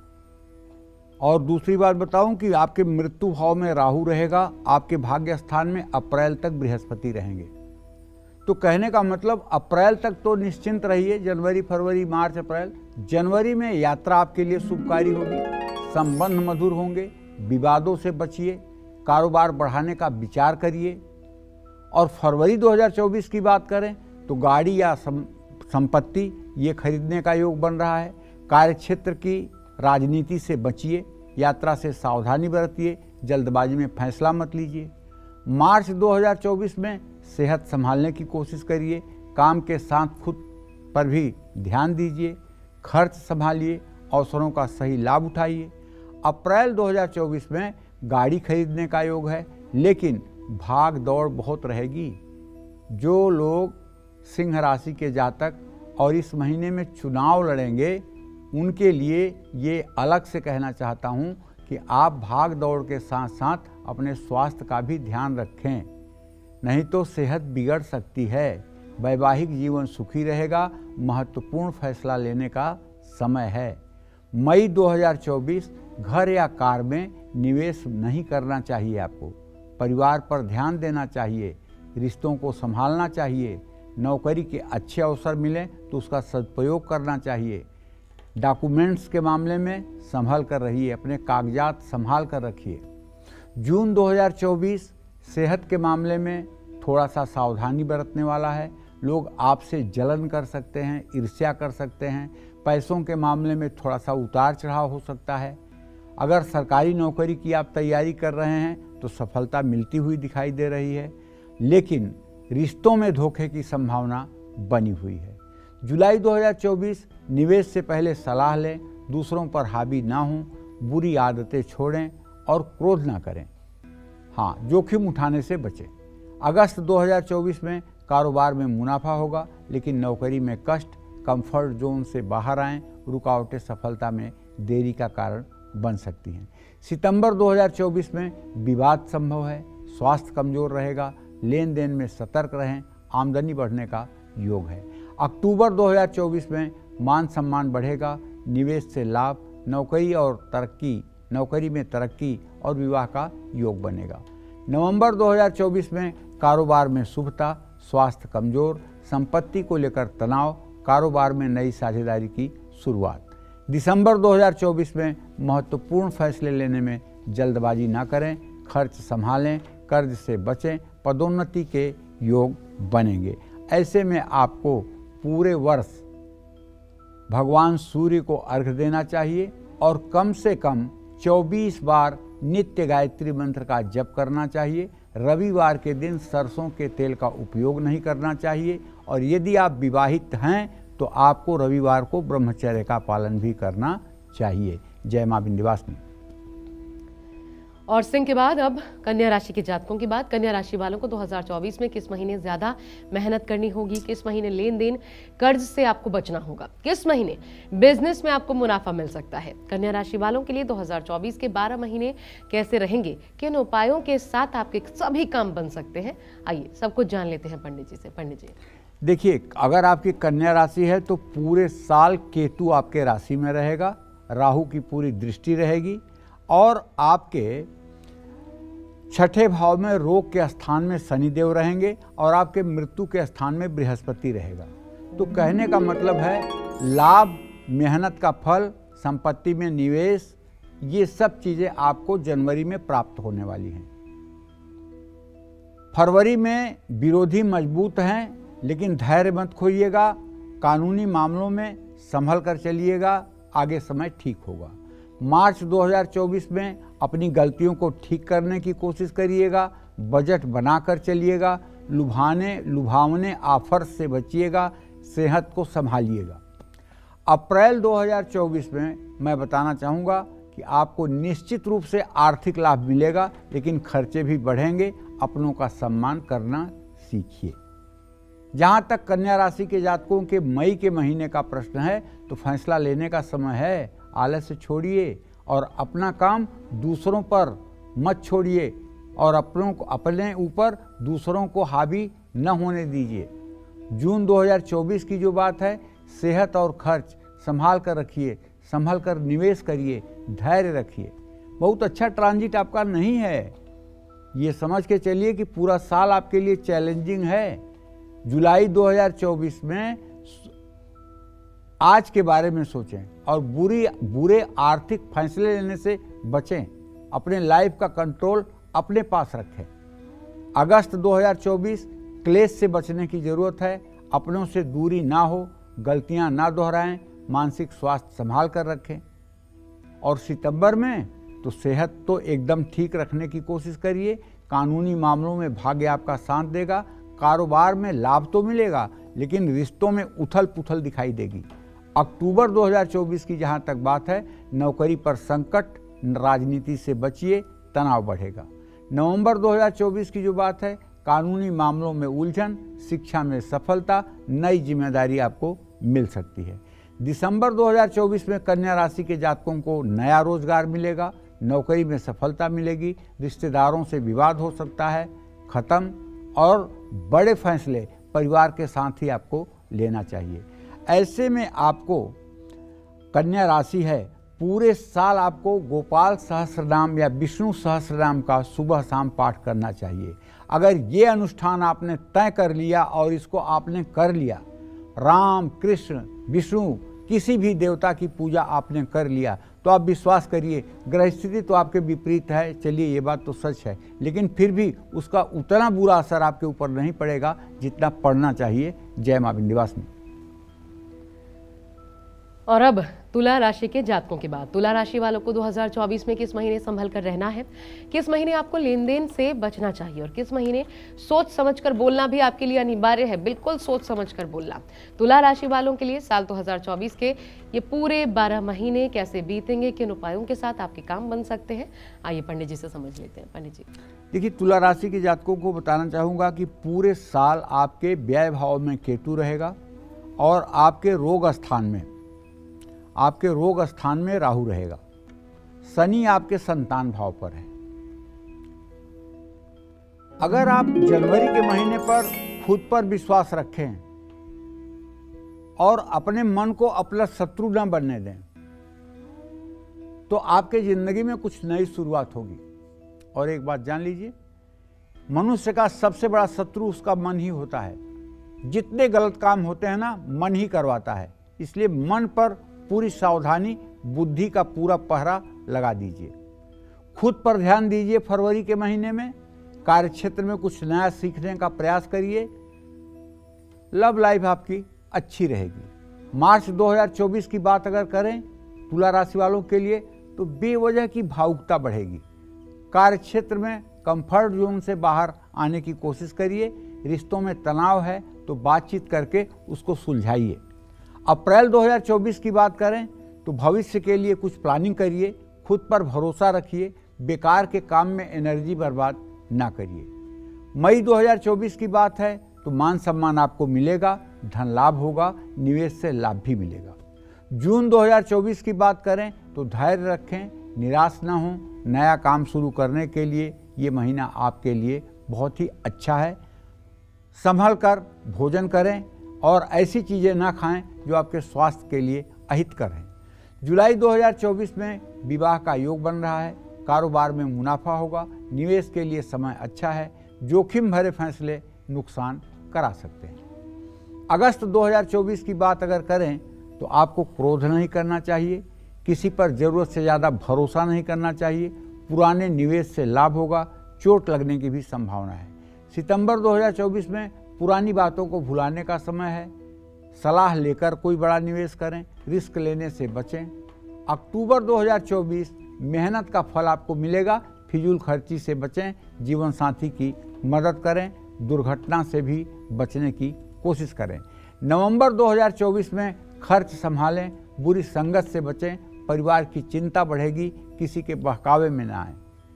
Speaker 3: और दूसरी बात बताऊं कि आपके मृत्यु भाव में राहु रहेगा, आपके भाग्य स्थान में अप्रैल तक बृहस्पति रहेंगे। तो कहने का मतलब अप्रैल तक तो निश्चिंत रहिए, जनवरी, फरवरी, मार्च, अप्रैल। जनवरी में यात्रा आपके लिए शुभकारी होगी, संबंध मधुर होंगे, विवादों से बचिए, कारोबार बढ़ाने का विचार करिए। और फरवरी 2024 की बात करें तो गाड़ी या संपत्ति ये खरीदने का योग बन रहा है। कार्यक्षेत्र की राजनीति से बचिए, यात्रा से सावधानी बरतिए, जल्दबाजी में फैसला मत लीजिए। मार्च 2024 में सेहत संभालने की कोशिश करिए, काम के साथ खुद पर भी ध्यान दीजिए, खर्च संभालिए, अवसरों का सही लाभ उठाइए। अप्रैल 2024 में गाड़ी खरीदने का योग है, लेकिन भाग दौड़ बहुत रहेगी। जो लोग सिंह राशि के जातक और इस महीने में चुनाव लड़ेंगे, उनके लिए ये अलग से कहना चाहता हूँ कि आप भाग दौड़ के साथ साथ अपने स्वास्थ्य का भी ध्यान रखें, नहीं तो सेहत बिगड़ सकती है। वैवाहिक जीवन सुखी रहेगा, महत्वपूर्ण फैसला लेने का समय है। मई 2024 घर या कार में निवेश नहीं करना चाहिए आपको। परिवार पर ध्यान देना चाहिए, रिश्तों को संभालना चाहिए। नौकरी के अच्छे अवसर मिलें तो उसका सदुपयोग करना चाहिए। डॉक्यूमेंट्स के मामले में संभल कर रहिए, अपने कागजात संभाल कर रखिए। जून 2024 सेहत के मामले में थोड़ा सा सावधानी बरतने वाला है। लोग आपसे जलन कर सकते हैं, ईर्ष्या कर सकते हैं। पैसों के मामले में थोड़ा सा उतार चढ़ाव हो सकता है। अगर सरकारी नौकरी की आप तैयारी कर रहे हैं तो सफलता मिलती हुई दिखाई दे रही है, लेकिन रिश्तों में धोखे की संभावना बनी हुई है। जुलाई 2024 निवेश से पहले सलाह लें, दूसरों पर हावी ना हों, बुरी आदतें छोड़ें और क्रोध ना करें। हाँ, जोखिम उठाने से बचें। अगस्त 2024 में कारोबार में मुनाफा होगा, लेकिन नौकरी में कष्ट, कंफर्ट जोन से बाहर आएं, रुकावटें सफलता में देरी का कारण बन सकती हैं। सितंबर 2024 में विवाद संभव है, स्वास्थ्य कमजोर रहेगा, लेन देन में सतर्क रहें, आमदनी बढ़ने का योग है। अक्टूबर 2024 में मान सम्मान बढ़ेगा, निवेश से लाभ, नौकरी में तरक्की और विवाह का योग बनेगा। नवंबर 2024 में कारोबार में शुभता, स्वास्थ्य कमजोर, संपत्ति को लेकर तनाव, कारोबार में नई साझेदारी की शुरुआत। दिसंबर 2024 में महत्वपूर्ण फैसले लेने में जल्दबाजी ना करें, खर्च संभालें, कर्ज से बचें, पदोन्नति के योग बनेंगे। ऐसे में आपको पूरे वर्ष भगवान सूर्य को अर्घ्य देना चाहिए और कम से कम 24 बार नित्य गायत्री मंत्र का जप करना चाहिए। रविवार के दिन सरसों के तेल का उपयोग नहीं करना चाहिए। और यदि आप विवाहित हैं तो आपको रविवार को ब्रह्मचर्य का पालन भी करना चाहिए। जय मां विंध्यवासिनी।
Speaker 1: और सिंह के बाद अब कन्या राशि के जातकों की बात। कन्या राशि वालों को 2024 में किस महीने ज्यादा मेहनत करनी होगी, किस महीने लेन देन कर्ज से आपको बचना होगा, किस महीने बिजनेस में आपको मुनाफा मिल सकता है। कन्या राशि वालों के लिए 2024 के 12 महीने कैसे रहेंगे, किन उपायों के साथ आपके सभी काम बन सकते हैं, आइए सब कुछ जान लेते हैं पंडित जी से। पंडित जी
Speaker 3: देखिए, अगर आपकी कन्या राशि है तो पूरे साल केतु आपके राशि में रहेगा, राहु की पूरी दृष्टि रहेगी और आपके छठे भाव में रोग के स्थान में शनिदेव रहेंगे और आपके मृत्यु के स्थान में बृहस्पति रहेगा। तो कहने का मतलब है लाभ, मेहनत का फल, संपत्ति में निवेश, ये सब चीजें आपको जनवरी में प्राप्त होने वाली हैं। फरवरी में विरोधी मजबूत हैं, लेकिन धैर्य मत खोइएगा। कानूनी मामलों में संभल कर चलिएगा, आगे समय ठीक होगा। मार्च 2024 में अपनी गलतियों को ठीक करने की कोशिश करिएगा। बजट बनाकर चलिएगा। लुभावने ऑफर से बचिएगा। सेहत को संभालिएगा। अप्रैल 2024 में मैं बताना चाहूँगा कि आपको निश्चित रूप से आर्थिक लाभ मिलेगा, लेकिन खर्चे भी बढ़ेंगे। अपनों का सम्मान करना सीखिए। जहाँ तक कन्या राशि के जातकों के मई के महीने का प्रश्न है तो फैसला लेने का समय है। आलस्य छोड़िए और अपना काम दूसरों पर मत छोड़िए और अपने ऊपर दूसरों को हावी न होने दीजिए। जून 2024 की जो बात है, सेहत और खर्च संभाल कर रखिए, संभल कर निवेश करिए, धैर्य रखिए। बहुत अच्छा ट्रांजिट आपका नहीं है, ये समझ के चलिए कि पूरा साल आपके लिए चैलेंजिंग है। जुलाई 2024 में आज के बारे में सोचें और बुरे आर्थिक फैसले लेने से बचें। अपने लाइफ का कंट्रोल अपने पास रखें। अगस्त 2024 क्लेश से बचने की जरूरत है। अपनों से दूरी ना हो, गलतियां ना दोहराएं, मानसिक स्वास्थ्य संभाल कर रखें। और सितंबर में तो सेहत तो एकदम ठीक रखने की कोशिश करिए। कानूनी मामलों में भाग्य आपका साथ देगा। कारोबार में लाभ तो मिलेगा, लेकिन रिश्तों में उथल पुथल दिखाई देगी। अक्टूबर 2024 की जहां तक बात है, नौकरी पर संकट, राजनीति से बचिए, तनाव बढ़ेगा। नवंबर 2024 की जो बात है, कानूनी मामलों में उलझन, शिक्षा में सफलता, नई जिम्मेदारी आपको मिल सकती है। दिसंबर 2024 में कन्या राशि के जातकों को नया रोजगार मिलेगा, नौकरी में सफलता मिलेगी, रिश्तेदारों से विवाद हो सकता है खत्म और बड़े फैसले परिवार के साथ ही आपको लेना चाहिए। ऐसे में आपको कन्या राशि है, पूरे साल आपको गोपाल सहस्रनाम या विष्णु सहस्रनाम का सुबह शाम पाठ करना चाहिए। अगर ये अनुष्ठान आपने तय कर लिया और इसको आपने कर लिया, राम कृष्ण विष्णु किसी भी देवता की पूजा आपने कर लिया, तो आप विश्वास करिए, ग्रह स्थिति तो आपके विपरीत है, चलिए ये बात तो सच है, लेकिन फिर भी उसका उतना बुरा असर आपके ऊपर नहीं पड़ेगा जितना पड़ना चाहिए। जय मां विंध्यवासिनी।
Speaker 1: और अब तुला राशि के जातकों की बात। तुला राशि वालों को 2024 में किस महीने संभल कर रहना है, किस महीने आपको लेन देन से बचना चाहिए और किस महीने सोच समझकर बोलना भी आपके लिए अनिवार्य है। बिल्कुल सोच समझकर बोलना। तुला राशि वालों के लिए साल 2024 के ये पूरे 12 महीने कैसे बीतेंगे, किन उपायों के साथ आपके काम बन सकते हैं, आइए पंडित जी से समझ लेते हैं। पंडित जी
Speaker 3: देखिए, तुला राशि के जातकों को बताना चाहूँगा कि पूरे साल आपके व्यय भाव में केतु रहेगा और आपके रोग स्थान में राहु रहेगा। शनि आपके संतान भाव पर है। अगर आप जनवरी के महीने पर खुद पर विश्वास रखें और अपने मन को अपना शत्रु न बनने दें, तो आपके जिंदगी में कुछ नई शुरुआत होगी। और एक बात जान लीजिए, मनुष्य का सबसे बड़ा शत्रु उसका मन ही होता है। जितने गलत काम होते हैं ना, मन ही करवाता है। इसलिए मन पर पूरी सावधानी, बुद्धि का पूरा पहरा लगा दीजिए। खुद पर ध्यान दीजिए। फरवरी के महीने में कार्यक्षेत्र में कुछ नया सीखने का प्रयास करिए। लव लाइफ आपकी अच्छी रहेगी। मार्च 2024 की बात अगर करें तुला राशि वालों के लिए, तो बेवजह की भावुकता बढ़ेगी। कार्य क्षेत्र में कंफर्ट जोन से बाहर आने की कोशिश करिए। रिश्तों में तनाव है तो बातचीत करके उसको सुलझाइए। अप्रैल 2024 की बात करें तो भविष्य के लिए कुछ प्लानिंग करिए, खुद पर भरोसा रखिए, बेकार के काम में एनर्जी बर्बाद ना करिए। मई 2024 की बात है तो मान सम्मान आपको मिलेगा, धन लाभ होगा, निवेश से लाभ भी मिलेगा। जून 2024 की बात करें तो धैर्य रखें, निराश ना हों। नया काम शुरू करने के लिए ये महीना आपके लिए बहुत ही अच्छा है। संभल कर भोजन करें और ऐसी चीज़ें ना खाएं जो आपके स्वास्थ्य के लिए अहितकर हैं। जुलाई 2024 में विवाह का योग बन रहा है। कारोबार में मुनाफा होगा, निवेश के लिए समय अच्छा है। जोखिम भरे फैसले नुकसान करा सकते हैं। अगस्त 2024 की बात अगर करें तो आपको क्रोध नहीं करना चाहिए, किसी पर ज़रूरत से ज़्यादा भरोसा नहीं करना चाहिए। पुराने निवेश से लाभ होगा, चोट लगने की भी संभावना है। सितंबर 2024 में पुरानी बातों को भुलाने का समय है। सलाह लेकर कोई बड़ा निवेश करें, रिस्क लेने से बचें। अक्टूबर 2024 मेहनत का फल आपको मिलेगा, फिजूल खर्ची से बचें, जीवन साथी की मदद करें, दुर्घटना से भी बचने की कोशिश करें। नवंबर 2024 में खर्च संभालें, बुरी संगत से बचें, परिवार की चिंता बढ़ेगी, किसी के बहकावे में ना आए।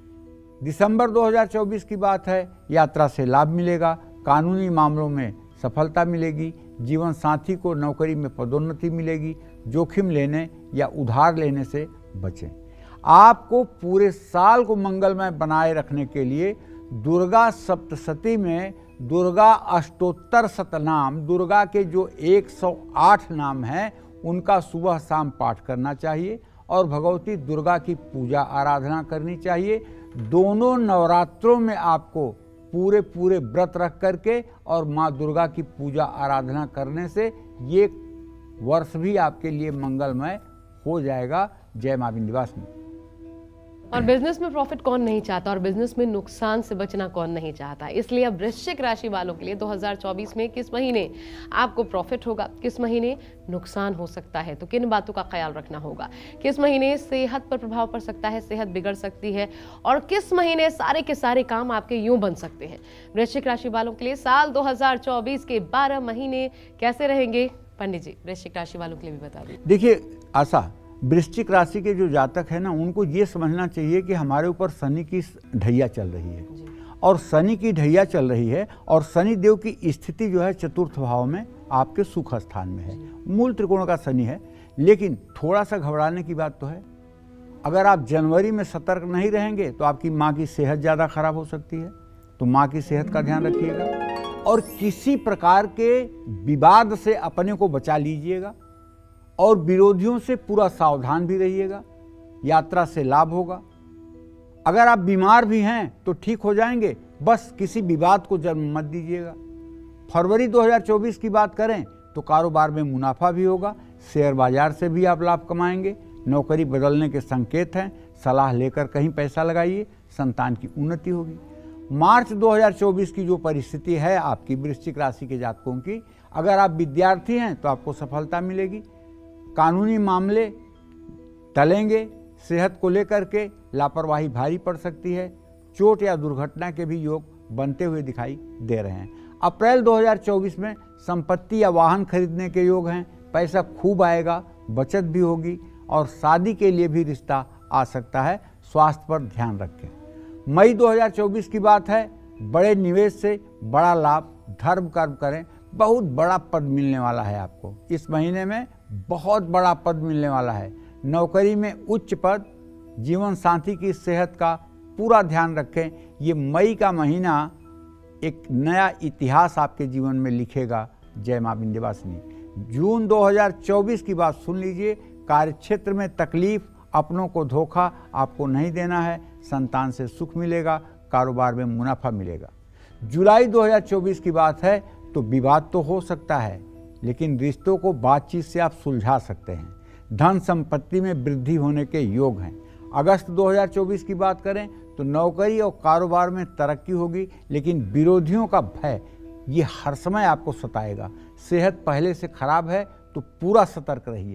Speaker 3: दिसंबर 2024 की बात है, यात्रा से लाभ मिलेगा, कानूनी मामलों में सफलता मिलेगी, जीवन साथी को नौकरी में पदोन्नति मिलेगी। जोखिम लेने या उधार लेने से बचें। आपको पूरे साल को मंगलमय बनाए रखने के लिए दुर्गा सप्तशती में दुर्गा अष्टोत्तर शतनाम, दुर्गा के जो 108 नाम हैं उनका सुबह शाम पाठ करना चाहिए और भगवती दुर्गा की पूजा आराधना करनी चाहिए। दोनों नवरात्रों में आपको पूरे व्रत रख करके और माँ दुर्गा की पूजा आराधना करने से ये वर्ष भी आपके लिए मंगलमय हो जाएगा। जय मां विंध्यवासिनी।
Speaker 1: और बिजनेस में प्रॉफिट कौन नहीं चाहता और बिजनेस में नुकसान से बचना कौन नहीं चाहता। इसलिए अब वृश्चिक राशि वालों के लिए 2024 में किस महीने आपको प्रॉफिट होगा, किस महीने नुकसान हो सकता है, तो किन बातों का ख्याल रखना होगा। किस महीने सेहत पर प्रभाव पड़ सकता है, सेहत बिगड़ सकती है, और किस महीने सारे के सारे काम आपके यूं बन सकते हैं। वृश्चिक राशि वालों के लिए साल 2024 के 12 महीने कैसे रहेंगे, पंडित जी वृश्चिक राशि वालों के लिए भी बता दीजिए।
Speaker 3: देखिए आशा, वृश्चिक राशि के जो जातक है ना, उनको ये समझना चाहिए कि हमारे ऊपर शनि की ढैया चल रही है और शनि की ढैया चल रही है और शनि देव की स्थिति जो है चतुर्थ भाव में आपके सुख स्थान में है। मूल त्रिकोण का शनि है, लेकिन थोड़ा सा घबराने की बात तो है। अगर आप जनवरी में सतर्क नहीं रहेंगे तो आपकी माँ की सेहत ज़्यादा खराब हो सकती है, तो माँ की सेहत का ध्यान रखिएगा और किसी प्रकार के विवाद से अपने को बचा लीजिएगा और विरोधियों से पूरा सावधान भी रहिएगा। यात्रा से लाभ होगा। अगर आप बीमार भी हैं तो ठीक हो जाएंगे, बस किसी विवाद को जन्म मत दीजिएगा। फरवरी 2024 की बात करें तो कारोबार में मुनाफा भी होगा, शेयर बाजार से भी आप लाभ कमाएंगे। नौकरी बदलने के संकेत हैं, सलाह लेकर कहीं पैसा लगाइए, संतान की उन्नति होगी। मार्च 2024 की जो परिस्थिति है आपकी वृश्चिक राशि के जातकों की, अगर आप विद्यार्थी हैं तो आपको सफलता मिलेगी। कानूनी मामले टलेंगे, सेहत को लेकर के लापरवाही भारी पड़ सकती है, चोट या दुर्घटना के भी योग बनते हुए दिखाई दे रहे हैं। अप्रैल 2024 में संपत्ति या वाहन खरीदने के योग हैं, पैसा खूब आएगा, बचत भी होगी और शादी के लिए भी रिश्ता आ सकता है। स्वास्थ्य पर ध्यान रखें। मई 2024 की बात है, बड़े निवेश से बड़ा लाभ, धर्म कर्म करें, बहुत बड़ा पद मिलने वाला है आपको। इस महीने में बहुत बड़ा पद मिलने वाला है, नौकरी में उच्च पद। जीवन साथी की सेहत का पूरा ध्यान रखें। ये मई का महीना एक नया इतिहास आपके जीवन में लिखेगा। जय मां विंध्यवासिनी। जून 2024 की बात सुन लीजिए। कार्यक्षेत्र में तकलीफ, अपनों को धोखा आपको नहीं देना है। संतान से सुख मिलेगा, कारोबार में मुनाफा मिलेगा। जुलाई 2024 की बात है तो विवाद तो हो सकता है, लेकिन रिश्तों को बातचीत से आप सुलझा सकते हैं। धन संपत्ति में वृद्धि होने के योग हैं। अगस्त 2024 की बात करें तो नौकरी और कारोबार में तरक्की होगी, लेकिन विरोधियों का भय ये हर समय आपको सताएगा। सेहत पहले से खराब है तो पूरा सतर्क रहिए।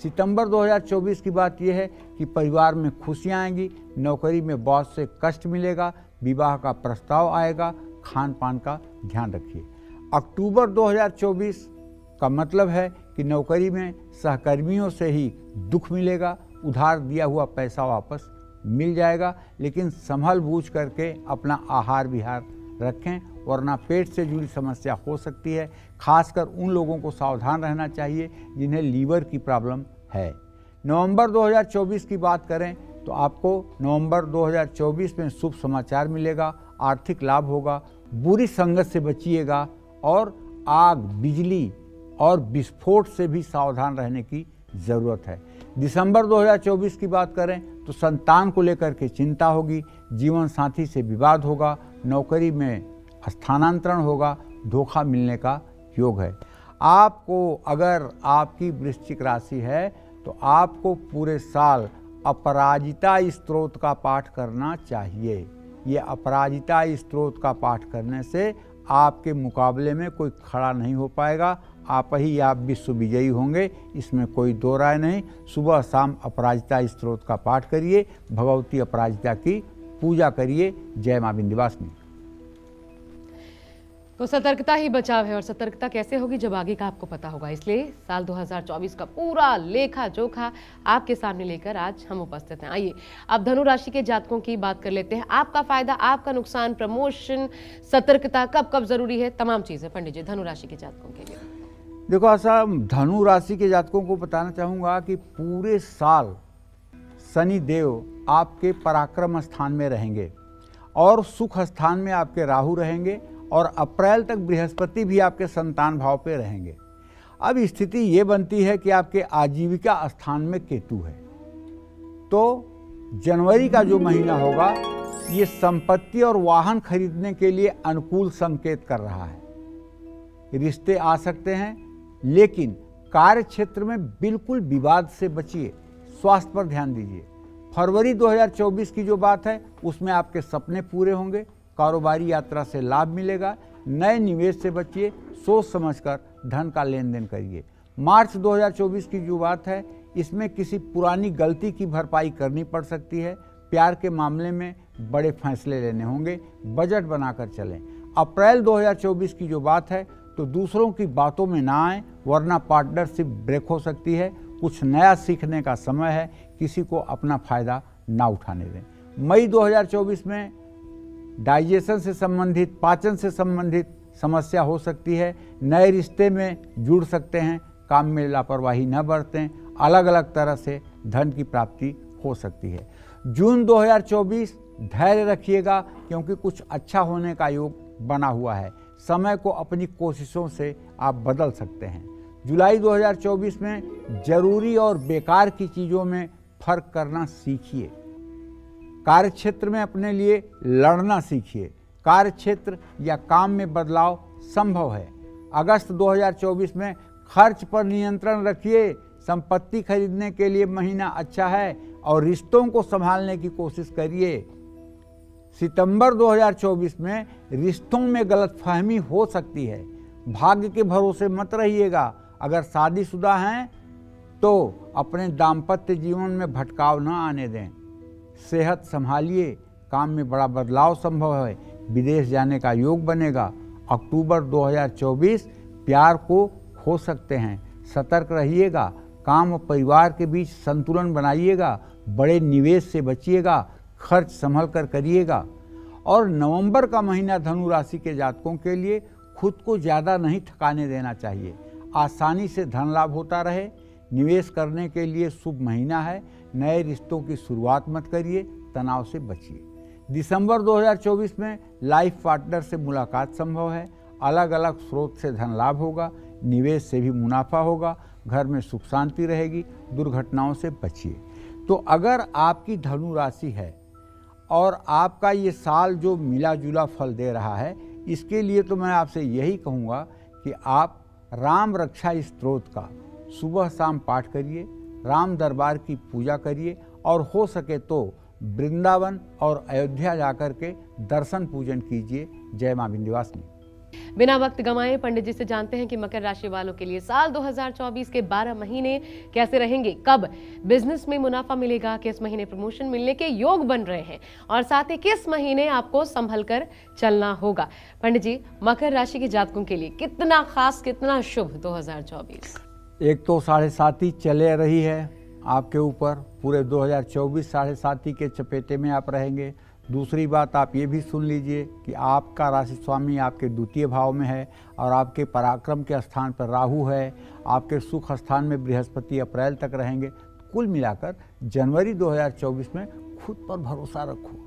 Speaker 3: सितंबर 2024 की बात यह है कि परिवार में खुशियां आएंगी, नौकरी में बॉस से कष्ट मिलेगा, विवाह का प्रस्ताव आएगा, खान पान का ध्यान रखिए। अक्टूबर 2024 का मतलब है कि नौकरी में सहकर्मियों से ही दुख मिलेगा, उधार दिया हुआ पैसा वापस मिल जाएगा, लेकिन संभल बूझ करके अपना आहार विहार रखें, वरना पेट से जुड़ी समस्या हो सकती है। खासकर उन लोगों को सावधान रहना चाहिए जिन्हें लीवर की प्रॉब्लम है। नवंबर 2024 की बात करें तो आपको नवंबर 2024 में शुभ समाचार मिलेगा, आर्थिक लाभ होगा, बुरी संगत से बचिएगा और आग, बिजली और विस्फोट से भी सावधान रहने की ज़रूरत है। दिसंबर 2024 की बात करें तो संतान को लेकर के चिंता होगी, जीवन साथी से विवाद होगा, नौकरी में स्थानांतरण होगा, धोखा मिलने का योग है। आपको अगर आपकी वृश्चिक राशि है तो आपको पूरे साल अपराजिता स्त्रोत का पाठ करना चाहिए। ये अपराजिता स्त्रोत का पाठ करने से आपके मुकाबले में कोई खड़ा नहीं हो पाएगा, आप विश्व विजयी होंगे, इसमें कोई दो राय नहीं। सुबह शाम अपराजिता स्त्रोत का पाठ करिए, भगवती अपराजिता की पूजा करिए। जय मां विंध्यवासिनी।
Speaker 1: तो सतर्कता ही बचाव है, और सतर्कता कैसे होगी जब आगे का आपको पता होगा। इसलिए साल 2024 का पूरा लेखा जोखा आपके सामने लेकर आज हम उपस्थित हैं। आइए अब धनु राशि के जातकों की बात कर लेते हैं। आपका फायदा, आपका नुकसान, प्रमोशन, सतर्कता कब कब जरूरी है, तमाम चीजें पंडित जी धनु राशि के जातकों के लिए।
Speaker 3: देखो, ऐसा धनु राशि के जातकों को बताना चाहूँगा कि पूरे साल शनि देव आपके पराक्रम स्थान में रहेंगे और सुख स्थान में आपके राहु रहेंगे, और अप्रैल तक बृहस्पति भी आपके संतान भाव पे रहेंगे। अब स्थिति ये बनती है कि आपके आजीविका स्थान में केतु है, तो जनवरी का जो महीना होगा ये संपत्ति और वाहन खरीदने के लिए अनुकूल संकेत कर रहा है। रिश्ते आ सकते हैं, लेकिन कार्य क्षेत्र में बिल्कुल विवाद से बचिए, स्वास्थ्य पर ध्यान दीजिए। फरवरी 2024 की जो बात है उसमें आपके सपने पूरे होंगे, कारोबारी यात्रा से लाभ मिलेगा, नए निवेश से बचिए, सोच समझकर धन का लेन देन करिए। मार्च 2024 की जो बात है इसमें किसी पुरानी गलती की भरपाई करनी पड़ सकती है। प्यार के मामले में बड़े फैसले लेने होंगे, बजट बनाकर चलें। अप्रैल 2024 की जो बात है तो दूसरों की बातों में ना आए, वरना पार्टनरशिप ब्रेक हो सकती है। कुछ नया सीखने का समय है, किसी को अपना फायदा ना उठाने दें। मई 2024 में डाइजेशन से संबंधित, पाचन से संबंधित समस्या हो सकती है। नए रिश्ते में जुड़ सकते हैं, काम में लापरवाही न बरतें, अलग अलग तरह से धन की प्राप्ति हो सकती है। जून 2024 धैर्य रखिएगा, क्योंकि कुछ अच्छा होने का योग बना हुआ है। समय को अपनी कोशिशों से आप बदल सकते हैं। जुलाई 2024 में जरूरी और बेकार की चीज़ों में फर्क करना सीखिए। कार्य क्षेत्र में अपने लिए लड़ना सीखिए। कार्य क्षेत्र या काम में बदलाव संभव है। अगस्त 2024 में खर्च पर नियंत्रण रखिए। संपत्ति खरीदने के लिए महीना अच्छा है और रिश्तों को संभालने की कोशिश करिए। सितंबर 2024 में रिश्तों में गलतफहमी हो सकती है, भाग्य के भरोसे मत रहिएगा। अगर शादीशुदा हैं तो अपने दाम्पत्य जीवन में भटकाव न आने दें। सेहत संभालिए, काम में बड़ा बदलाव संभव है, विदेश जाने का योग बनेगा। अक्टूबर 2024 प्यार को खो सकते हैं, सतर्क रहिएगा। काम और परिवार के बीच संतुलन बनाइएगा, बड़े निवेश से बचिएगा, खर्च संभल कर करिएगा। और नवंबर का महीना धनु राशि के जातकों के लिए खुद को ज़्यादा नहीं थकाने देना चाहिए। आसानी से धन लाभ होता रहे। निवेश करने के लिए शुभ महीना है। नए रिश्तों की शुरुआत मत करिए, तनाव से बचिए। दिसंबर 2024 में लाइफ पार्टनर से मुलाकात संभव है। अलग अलग स्रोत से धन लाभ होगा, निवेश से भी मुनाफा होगा, घर में सुख शांति रहेगी, दुर्घटनाओं से बचिए। तो अगर आपकी धनु राशि है और आपका ये साल जो मिला जुला फल दे रहा है, इसके लिए तो मैं आपसे यही कहूँगा कि आप राम रक्षा स्तोत्र का सुबह शाम पाठ करिए, राम दरबार की पूजा करिए, और हो सके तो वृंदावन और अयोध्या जाकर के दर्शन पूजन कीजिए। जय मां विंध्यवासिनी।
Speaker 1: बिना वक्त गंवाए पंडित जी से जानते हैं कि मकर राशि वालों के लिए साल 2024 के 12 महीने कैसे रहेंगे, कब बिजनेस में मुनाफा मिलेगा, किस महीने प्रमोशन मिलने के योग बन रहे हैं और साथ ही किस महीने आपको संभल कर चलना होगा। पंडित जी, मकर राशि के जातकों के लिए कितना खास, कितना शुभ 2024?
Speaker 3: एक तो 7.5 चले रही है आपके ऊपर, पूरे 2024 7.5 के चपेटे में आप रहेंगे। दूसरी बात आप ये भी सुन लीजिए कि आपका राशि स्वामी आपके द्वितीय भाव में है और आपके पराक्रम के स्थान पर राहु है, आपके सुख स्थान में बृहस्पति अप्रैल तक रहेंगे। कुल मिलाकर जनवरी 2024 में खुद पर भरोसा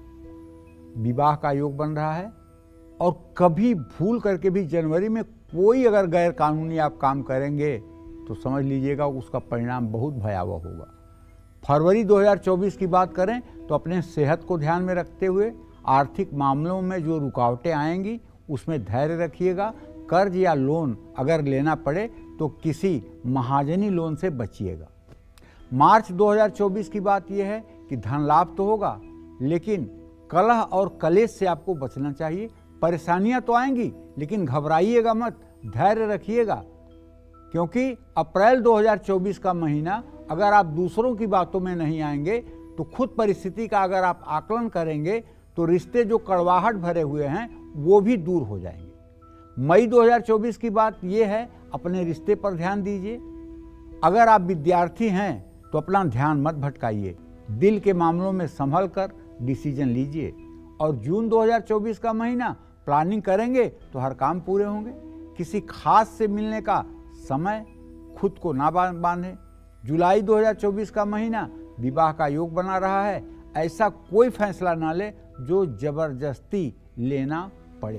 Speaker 3: रखो। विवाह का योग बन रहा है और कभी भूल करके भी जनवरी में कोई अगर गैर कानूनी आप काम करेंगे तो समझ लीजिएगा उसका परिणाम बहुत भयावह होगा। फरवरी 2024 की बात करें तो अपने सेहत को ध्यान में रखते हुए आर्थिक मामलों में जो रुकावटें आएंगी उसमें धैर्य रखिएगा। कर्ज या लोन अगर लेना पड़े तो किसी महाजनी लोन से बचिएगा। मार्च 2024 की बात यह है कि धन लाभ तो होगा लेकिन कलह और कलेश से आपको बचना चाहिए। परेशानियां तो आएंगी लेकिन घबराइएगा मत, धैर्य रखिएगा, क्योंकि अप्रैल 2024 का महीना अगर आप दूसरों की बातों में नहीं आएंगे तो खुद परिस्थिति का अगर आप आकलन करेंगे तो रिश्ते जो कड़वाहट भरे हुए हैं वो भी दूर हो जाएंगे। मई 2024 की बात यह है, अपने रिश्ते पर ध्यान दीजिए। अगर आप विद्यार्थी हैं तो अपना ध्यान मत भटकाइए, दिल के मामलों में संभल कर डिसीजन लीजिए। और जून 2024 का महीना प्लानिंग करेंगे तो हर काम पूरे होंगे। किसी खास से मिलने का समय खुद को ना बांधे। जुलाई 2024 का महीना विवाह का योग बना रहा है, ऐसा कोई फैसला ना ले जो जबरदस्ती लेना पड़े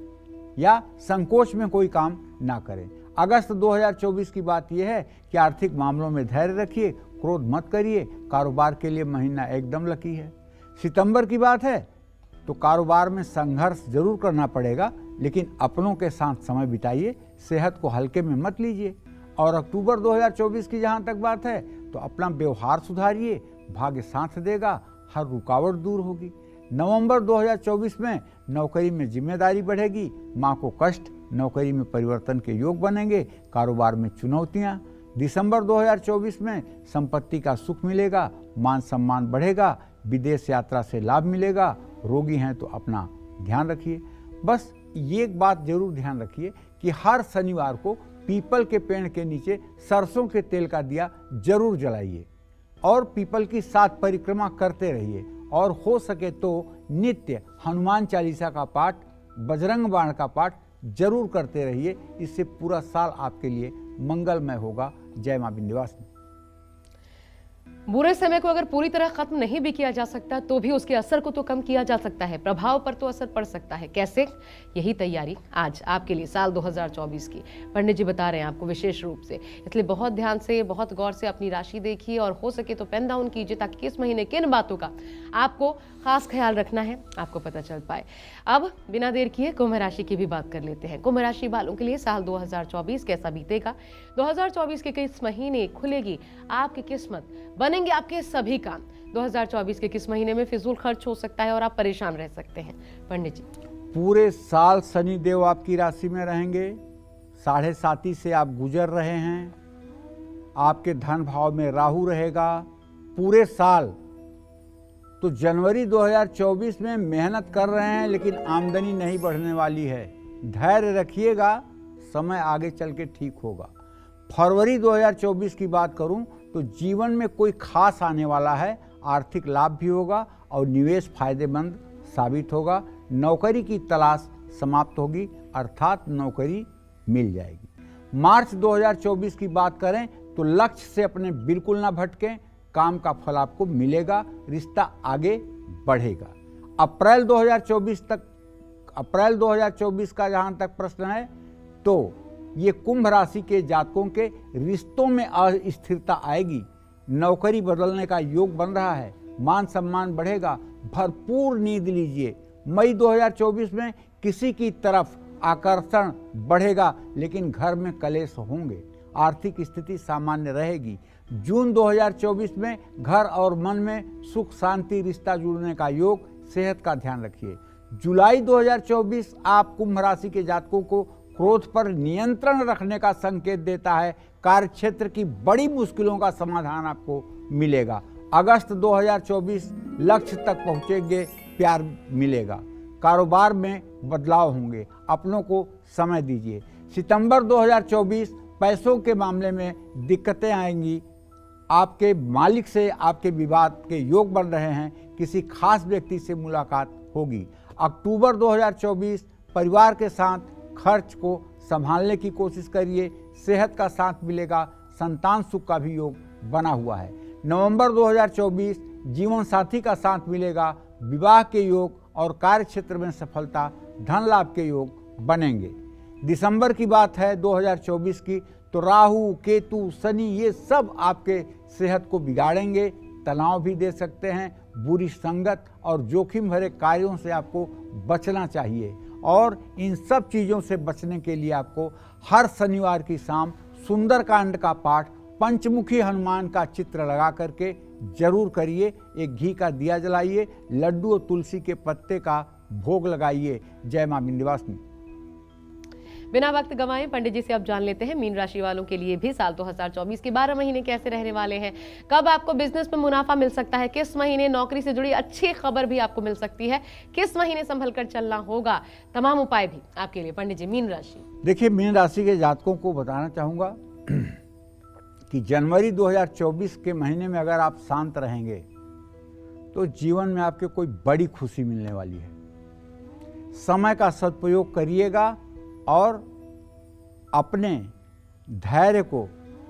Speaker 3: या संकोच में कोई काम ना करें। अगस्त 2024 की बात यह है कि आर्थिक मामलों में धैर्य रखिए, क्रोध मत करिए, कारोबार के लिए महीना एकदम लकी है। सितंबर की बात है तो कारोबार में संघर्ष जरूर करना पड़ेगा लेकिन अपनों के साथ समय बिताइए, सेहत को हल्के में मत लीजिए। और अक्टूबर 2024 की जहां तक बात है तो अपना व्यवहार सुधारिए, भाग्य साथ देगा, हर रुकावट दूर होगी। नवंबर 2024 में नौकरी में जिम्मेदारी बढ़ेगी, मां को कष्ट, नौकरी में परिवर्तन के योग बनेंगे, कारोबार में चुनौतियां। दिसंबर 2024 में संपत्ति का सुख मिलेगा, मान सम्मान बढ़ेगा, विदेश यात्रा से लाभ मिलेगा। रोगी हैं तो अपना ध्यान रखिए। बस ये एक बात जरूर ध्यान रखिए कि हर शनिवार को पीपल के पेड़ के नीचे सरसों के तेल का दिया जरूर जलाइए और पीपल की 7 परिक्रमा करते रहिए और हो सके तो नित्य हनुमान चालीसा का पाठ, बजरंग बाण का पाठ जरूर करते रहिए। इससे पूरा साल आपके लिए मंगलमय होगा। जय मां विंध्यवासिनी।
Speaker 1: बुरे समय को अगर पूरी तरह खत्म नहीं भी किया जा सकता तो भी उसके असर को तो कम किया जा सकता है, प्रभाव पर तो असर पड़ सकता है। कैसे? यही तैयारी आज आपके लिए साल 2024 की पंडित जी बता रहे हैं आपको विशेष रूप से। इसलिए बहुत ध्यान से, बहुत गौर से अपनी राशि देखिए और हो सके तो पेन डाउन कीजिए ताकि किस महीने किन बातों का आपको खास ख्याल रखना है आपको पता चल पाए। अब बिना देर किए कुंभ राशि की भी बात कर लेते हैं। कुंभ राशि वालों के लिए साल 2024 कैसा बीतेगा? 2024 के किस महीने खुलेगी आपकी किस्मत, बनेंगे आपके सभी काम? 2024 के किस महीने में फिजूल खर्च हो सकता है और आप परेशान रह सकते हैं? पंडित जी,
Speaker 3: पूरे साल शनि देव आपकी राशि में रहेंगे। 7.5 से आप गुजर रहे हैं। आपके धन भाव में राहु रहेगा पूरे साल। तो जनवरी 2024 में मेहनत कर रहे हैं लेकिन आमदनी नहीं बढ़ने वाली है, धैर्य रखिएगा, समय आगे चल के ठीक होगा। फरवरी 2024 की बात करूं तो जीवन में कोई खास आने वाला है, आर्थिक लाभ भी होगा और निवेश फायदेमंद साबित होगा। नौकरी की तलाश समाप्त होगी अर्थात नौकरी मिल जाएगी। मार्च 2024 की बात करें तो लक्ष्य से अपने बिल्कुल ना भटकें, काम का फल आपको मिलेगा, रिश्ता आगे बढ़ेगा। अप्रैल 2024 का जहां तक प्रश्न है तो ये कुंभ राशि के जातकों के रिश्तों में अस्थिरता आएगी, नौकरी बदलने का योग बन रहा है, मान सम्मान बढ़ेगा, भरपूर नींद लीजिए। मई 2024 में किसी की तरफ आकर्षण बढ़ेगा लेकिन घर में कलेश होंगे, आर्थिक स्थिति सामान्य रहेगी। जून 2024 में घर और मन में सुख शांति रिश्ता जुड़ने का योग, सेहत का ध्यान रखिए। जुलाई 2024 आप कुंभ राशि के जातकों को क्रोध पर नियंत्रण रखने का संकेत देता है। कार्यक्षेत्र की बड़ी मुश्किलों का समाधान आपको मिलेगा। अगस्त 2024 लक्ष्य तक पहुंचेंगे, प्यार मिलेगा। कारोबार में बदलाव होंगे, अपनों को समय दीजिए। सितंबर 2024 पैसों के मामले में दिक्कतें आएंगी। आपके मालिक से आपके विवाद के योग बन रहे हैं, किसी खास व्यक्ति से मुलाकात होगी। अक्टूबर 2024 परिवार के साथ खर्च को संभालने की कोशिश करिए, सेहत का साथ मिलेगा, संतान सुख का भी योग बना हुआ है। नवंबर 2024 जीवन साथी का साथ मिलेगा, विवाह के योग और कार्य क्षेत्र में सफलता, धन लाभ के योग बनेंगे। दिसंबर की बात है 2024 की, तो राहु, केतु, शनि ये सब आपके सेहत को बिगाड़ेंगे, तनाव भी दे सकते हैं। बुरी संगत और जोखिम भरे कार्यों से आपको बचना चाहिए और इन सब चीज़ों से बचने के लिए आपको हर शनिवार की शाम सुंदरकांड का पाठ पंचमुखी हनुमान का चित्र लगा करके जरूर करिए। एक घी का दिया जलाइए, लड्डू और तुलसी के पत्ते का भोग लगाइए। जय मां विंध्यवासिनी।
Speaker 1: बिना वक्त गंवाए पंडित जी से अब जान लेते हैं मीन राशि वालों के लिए भी साल 2024 के 12 महीने कैसे रहने वाले हैं। कब आपको बिजनेस में मुनाफा मिल सकता है, किस महीने नौकरी से जुड़ी अच्छी खबर भी आपको मिल सकती है, किस महीने संभल कर चलना होगा, तमाम उपाय भी आपके लिए पंडित जी। मीन राशि,
Speaker 3: देखिए मीन राशि के जातकों को बताना चाहूंगा कि जनवरी 2024 के महीने में अगर आप शांत रहेंगे तो जीवन में आपके कोई बड़ी खुशी मिलने वाली है। समय का सदुपयोग करिएगा और अपने धैर्य को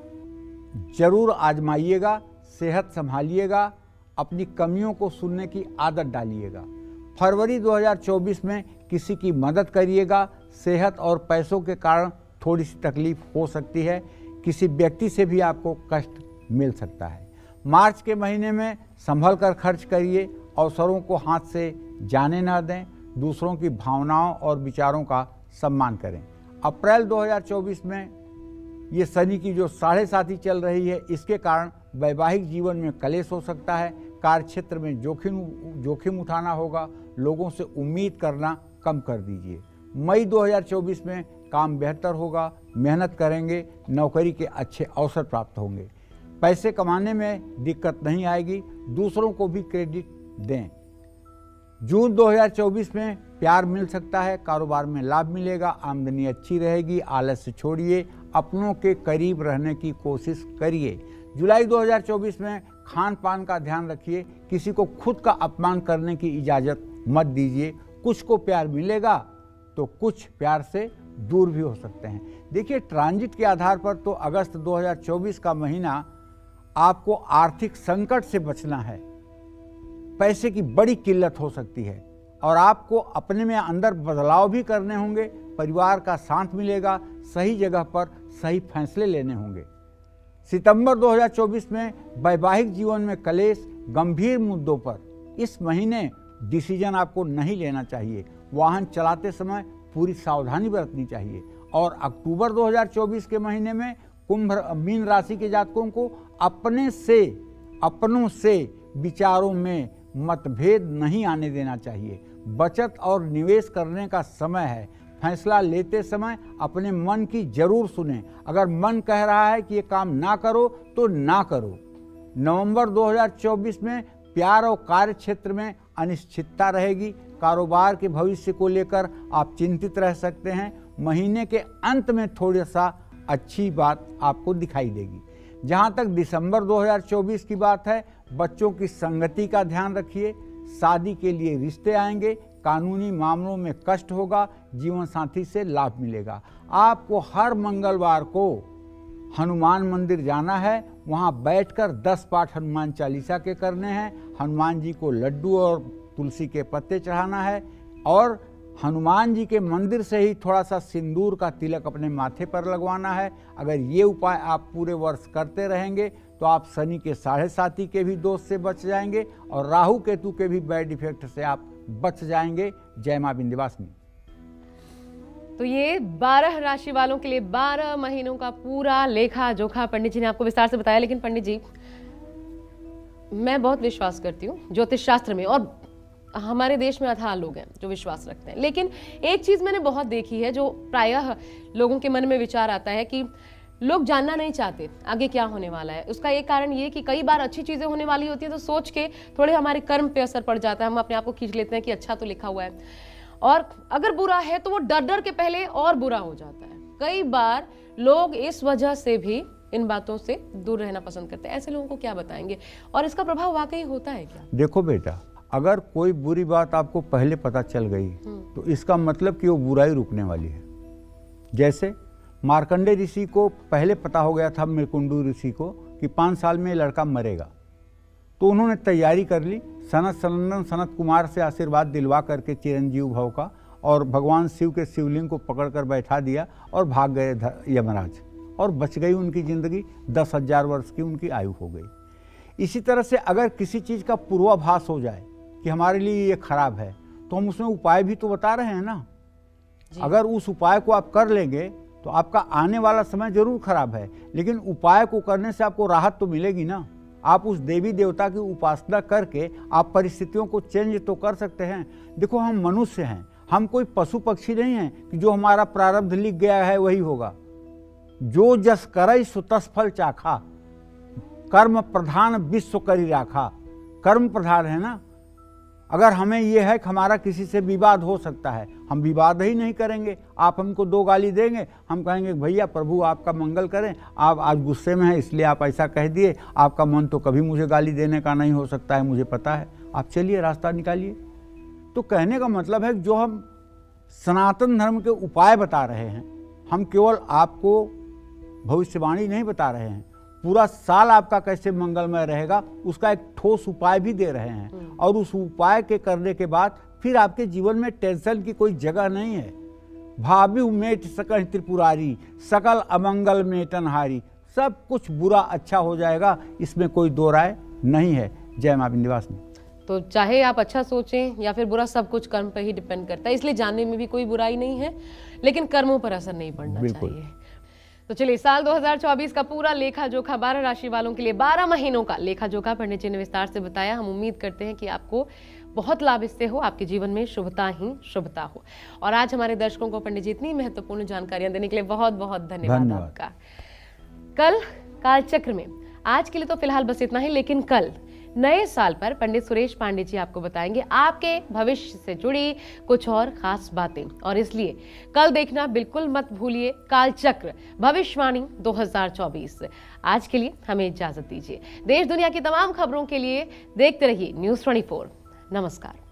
Speaker 3: जरूर आजमाइएगा, सेहत संभालिएगा, अपनी कमियों को सुनने की आदत डालिएगा। फरवरी 2024 में किसी की मदद करिएगा। सेहत और पैसों के कारण थोड़ी सी तकलीफ हो सकती है, किसी व्यक्ति से भी आपको कष्ट मिल सकता है। मार्च के महीने में संभल कर खर्च करिए, अवसरों को हाथ से जाने न दें, दूसरों की भावनाओं और विचारों का सम्मान करें। अप्रैल 2024 में ये शनि की जो 7.5 चल रही है, इसके कारण वैवाहिक जीवन में कलेश हो सकता है। कार्य क्षेत्र में जोखिम उठाना होगा, लोगों से उम्मीद करना कम कर दीजिए। मई 2024 में काम बेहतर होगा, मेहनत करेंगे, नौकरी के अच्छे अवसर प्राप्त होंगे। पैसे कमाने में दिक्कत नहीं आएगी, दूसरों को भी क्रेडिट दें। जून 2024 में प्यार मिल सकता है, कारोबार में लाभ मिलेगा, आमदनी अच्छी रहेगी। आलस्य छोड़िए, अपनों के करीब रहने की कोशिश करिए। जुलाई 2024 में खान पान का ध्यान रखिए, किसी को खुद का अपमान करने की इजाज़त मत दीजिए। कुछ को प्यार मिलेगा तो कुछ प्यार से दूर भी हो सकते हैं। देखिए ट्रांजिट के आधार पर तो अगस्त 2024 का महीना आपको आर्थिक संकट से बचना है, पैसे की बड़ी किल्लत हो सकती है और आपको अपने में अंदर बदलाव भी करने होंगे। परिवार का साथ मिलेगा, सही जगह पर सही फैसले लेने होंगे। सितंबर 2024 में वैवाहिक जीवन में कलेश, गंभीर मुद्दों पर इस महीने डिसीजन आपको नहीं लेना चाहिए। वाहन चलाते समय पूरी सावधानी बरतनी चाहिए। और अक्टूबर 2024 के महीने में मीन राशि के जातकों को अपनों से विचारों में मतभेद नहीं आने देना चाहिए। बचत और निवेश करने का समय है। फैसला लेते समय अपने मन की जरूर सुने। अगर मन कह रहा है कि ये काम ना करो तो ना करो। नवंबर 2024 में प्यार और कार्य क्षेत्र में अनिश्चितता रहेगी। कारोबार के भविष्य को लेकर आप चिंतित रह सकते हैं। महीने के अंत में थोड़ा सा अच्छी बात आपको दिखाई देगी। जहाँ तक दिसंबर 2024 की बात है, बच्चों की संगति का ध्यान रखिए। शादी के लिए रिश्ते आएंगे, कानूनी मामलों में कष्ट होगा, जीवन साथी से लाभ मिलेगा। आपको हर मंगलवार को हनुमान मंदिर जाना है, वहाँ बैठकर 10 पाठ हनुमान चालीसा के करने हैं। हनुमान जी को लड्डू और तुलसी के पत्ते चढ़ाना है और हनुमान जी के मंदिर से ही थोड़ा सा सिंदूर का तिलक अपने माथे पर लगवाना है। अगर ये उपाय आप पूरे वर्ष करते रहेंगे तो आप शनि के 7.5 के भी दोष से बच जाएंगे और राहु केतु के भी बैड इफेक्ट से आप बच जाएंगे। जय मां विंध्यवासिनी।
Speaker 1: तो ये 12 राशि वालों के लिए 12 महीनों का पूरा लेखा जोखा पंडित जी ने आपको विस्तार से बताया। लेकिन पंडित जी, मैं बहुत विश्वास करती हूँ ज्योतिष शास्त्र में और हमारे देश में अथाह लोग हैं जो विश्वास रखते हैं। लेकिन एक चीज मैंने बहुत देखी है, जो प्रायः लोगों के मन में विचार आता है कि लोग जानना नहीं चाहते आगे क्या होने वाला है। उसका एक कारण ये कि कई बार अच्छी चीजें होने वाली होती है तो सोच के थोड़े हमारे कर्म पे असर पड़ जाता है, हम अपने आप को खींच लेते हैं कि अच्छा तो लिखा हुआ है, और अगर बुरा है तो वो डर डर के पहले और बुरा हो जाता है। कई बार लोग इस वजह से भी इन बातों से दूर रहना पसंद करते हैं। ऐसे लोगों को क्या बताएंगे, और इसका प्रभाव वाकई होता है क्या?
Speaker 3: देखो बेटा, अगर कोई बुरी बात आपको पहले पता चल गई तो इसका मतलब कि वो बुराई रुकने वाली है। जैसे मार्कंडे ऋषि को पहले पता हो गया था मृकुंडू ऋषि को कि 5 साल में लड़का मरेगा, तो उन्होंने तैयारी कर ली, सनत सनंदन सनत कुमार से आशीर्वाद दिलवा करके चिरंजीव भव का, और भगवान शिव के शिवलिंग को पकड़कर बैठा दिया और भाग गए यमराज, और बच गई उनकी जिंदगी। 10,000 वर्ष की उनकी आयु हो गई। इसी तरह से अगर किसी चीज़ का पूर्वाभास हो जाए कि हमारे लिए ये खराब है, तो हम उसमें उपाय भी तो बता रहे हैं ना। अगर उस उपाय को आप कर लेंगे तो आपका आने वाला समय जरूर खराब है, लेकिन उपाय को करने से आपको राहत तो मिलेगी ना। आप उस देवी देवता की उपासना करके आप परिस्थितियों को चेंज तो कर सकते हैं। देखो, हम मनुष्य हैं, हम कोई पशु पक्षी नहीं हैं कि जो हमारा प्रारब्ध लिख गया है वही होगा। जो जस करई सो तस फल चाखा, कर्म प्रधान विश्व करी राखा। कर्म प्रधान है ना। अगर हमें यह है कि हमारा किसी से विवाद हो सकता है, हम विवाद ही नहीं करेंगे। आप हमको 2 गाली देंगे, हम कहेंगे भैया प्रभु आपका मंगल करें, आप आज गुस्से में हैं इसलिए आप ऐसा कह दिए, आपका मन तो कभी मुझे गाली देने का नहीं हो सकता है, मुझे पता है, आप चलिए रास्ता निकालिए। तो कहने का मतलब है कि जो हम सनातन धर्म के उपाय बता रहे हैं, हम केवल आपको भविष्यवाणी नहीं बता रहे हैं, पूरा साल आपका कैसे मंगलमय रहेगा उसका एक ठोस उपाय भी दे रहे हैं। और उस उपाय के करने के बाद फिर आपके जीवन में टेंशन की कोई जगह नहीं है। भाभी मेट सकल त्रिपुरारी, सकल अमंगल मेटनहारी, सब कुछ बुरा अच्छा हो जाएगा, इसमें कोई 2 राय नहीं है। जय मां विंध्यवासिनी।
Speaker 1: तो चाहे आप अच्छा सोचें या फिर बुरा, सब कुछ कर्म पर ही डिपेंड करता है, इसलिए जानने में भी कोई बुराई नहीं है, लेकिन कर्मों पर असर नहीं पड़ना चाहिए। तो चलिए, साल 2024 का पूरा लेखा जोखा 12 राशि वालों के लिए 12 महीनों का लेखा जोखा पंडित जी ने विस्तार से बताया। हम उम्मीद करते हैं कि आपको बहुत लाभ इससे हो, आपके जीवन में शुभता ही शुभता हो। और आज हमारे दर्शकों को पंडित जी इतनी महत्वपूर्ण जानकारियां देने के लिए बहुत बहुत धन्यवाद आपका। कल कालचक्र में आज के लिए तो फिलहाल बस इतना ही, लेकिन कल नए साल पर पंडित सुरेश पांडे जी आपको बताएंगे आपके भविष्य से जुड़ी कुछ और खास बातें। और इसलिए कल देखना बिल्कुल मत भूलिए कालचक्र भविष्यवाणी 2024। आज के लिए हमें इजाजत दीजिए। देश दुनिया की तमाम खबरों के लिए देखते रहिए News 24। नमस्कार।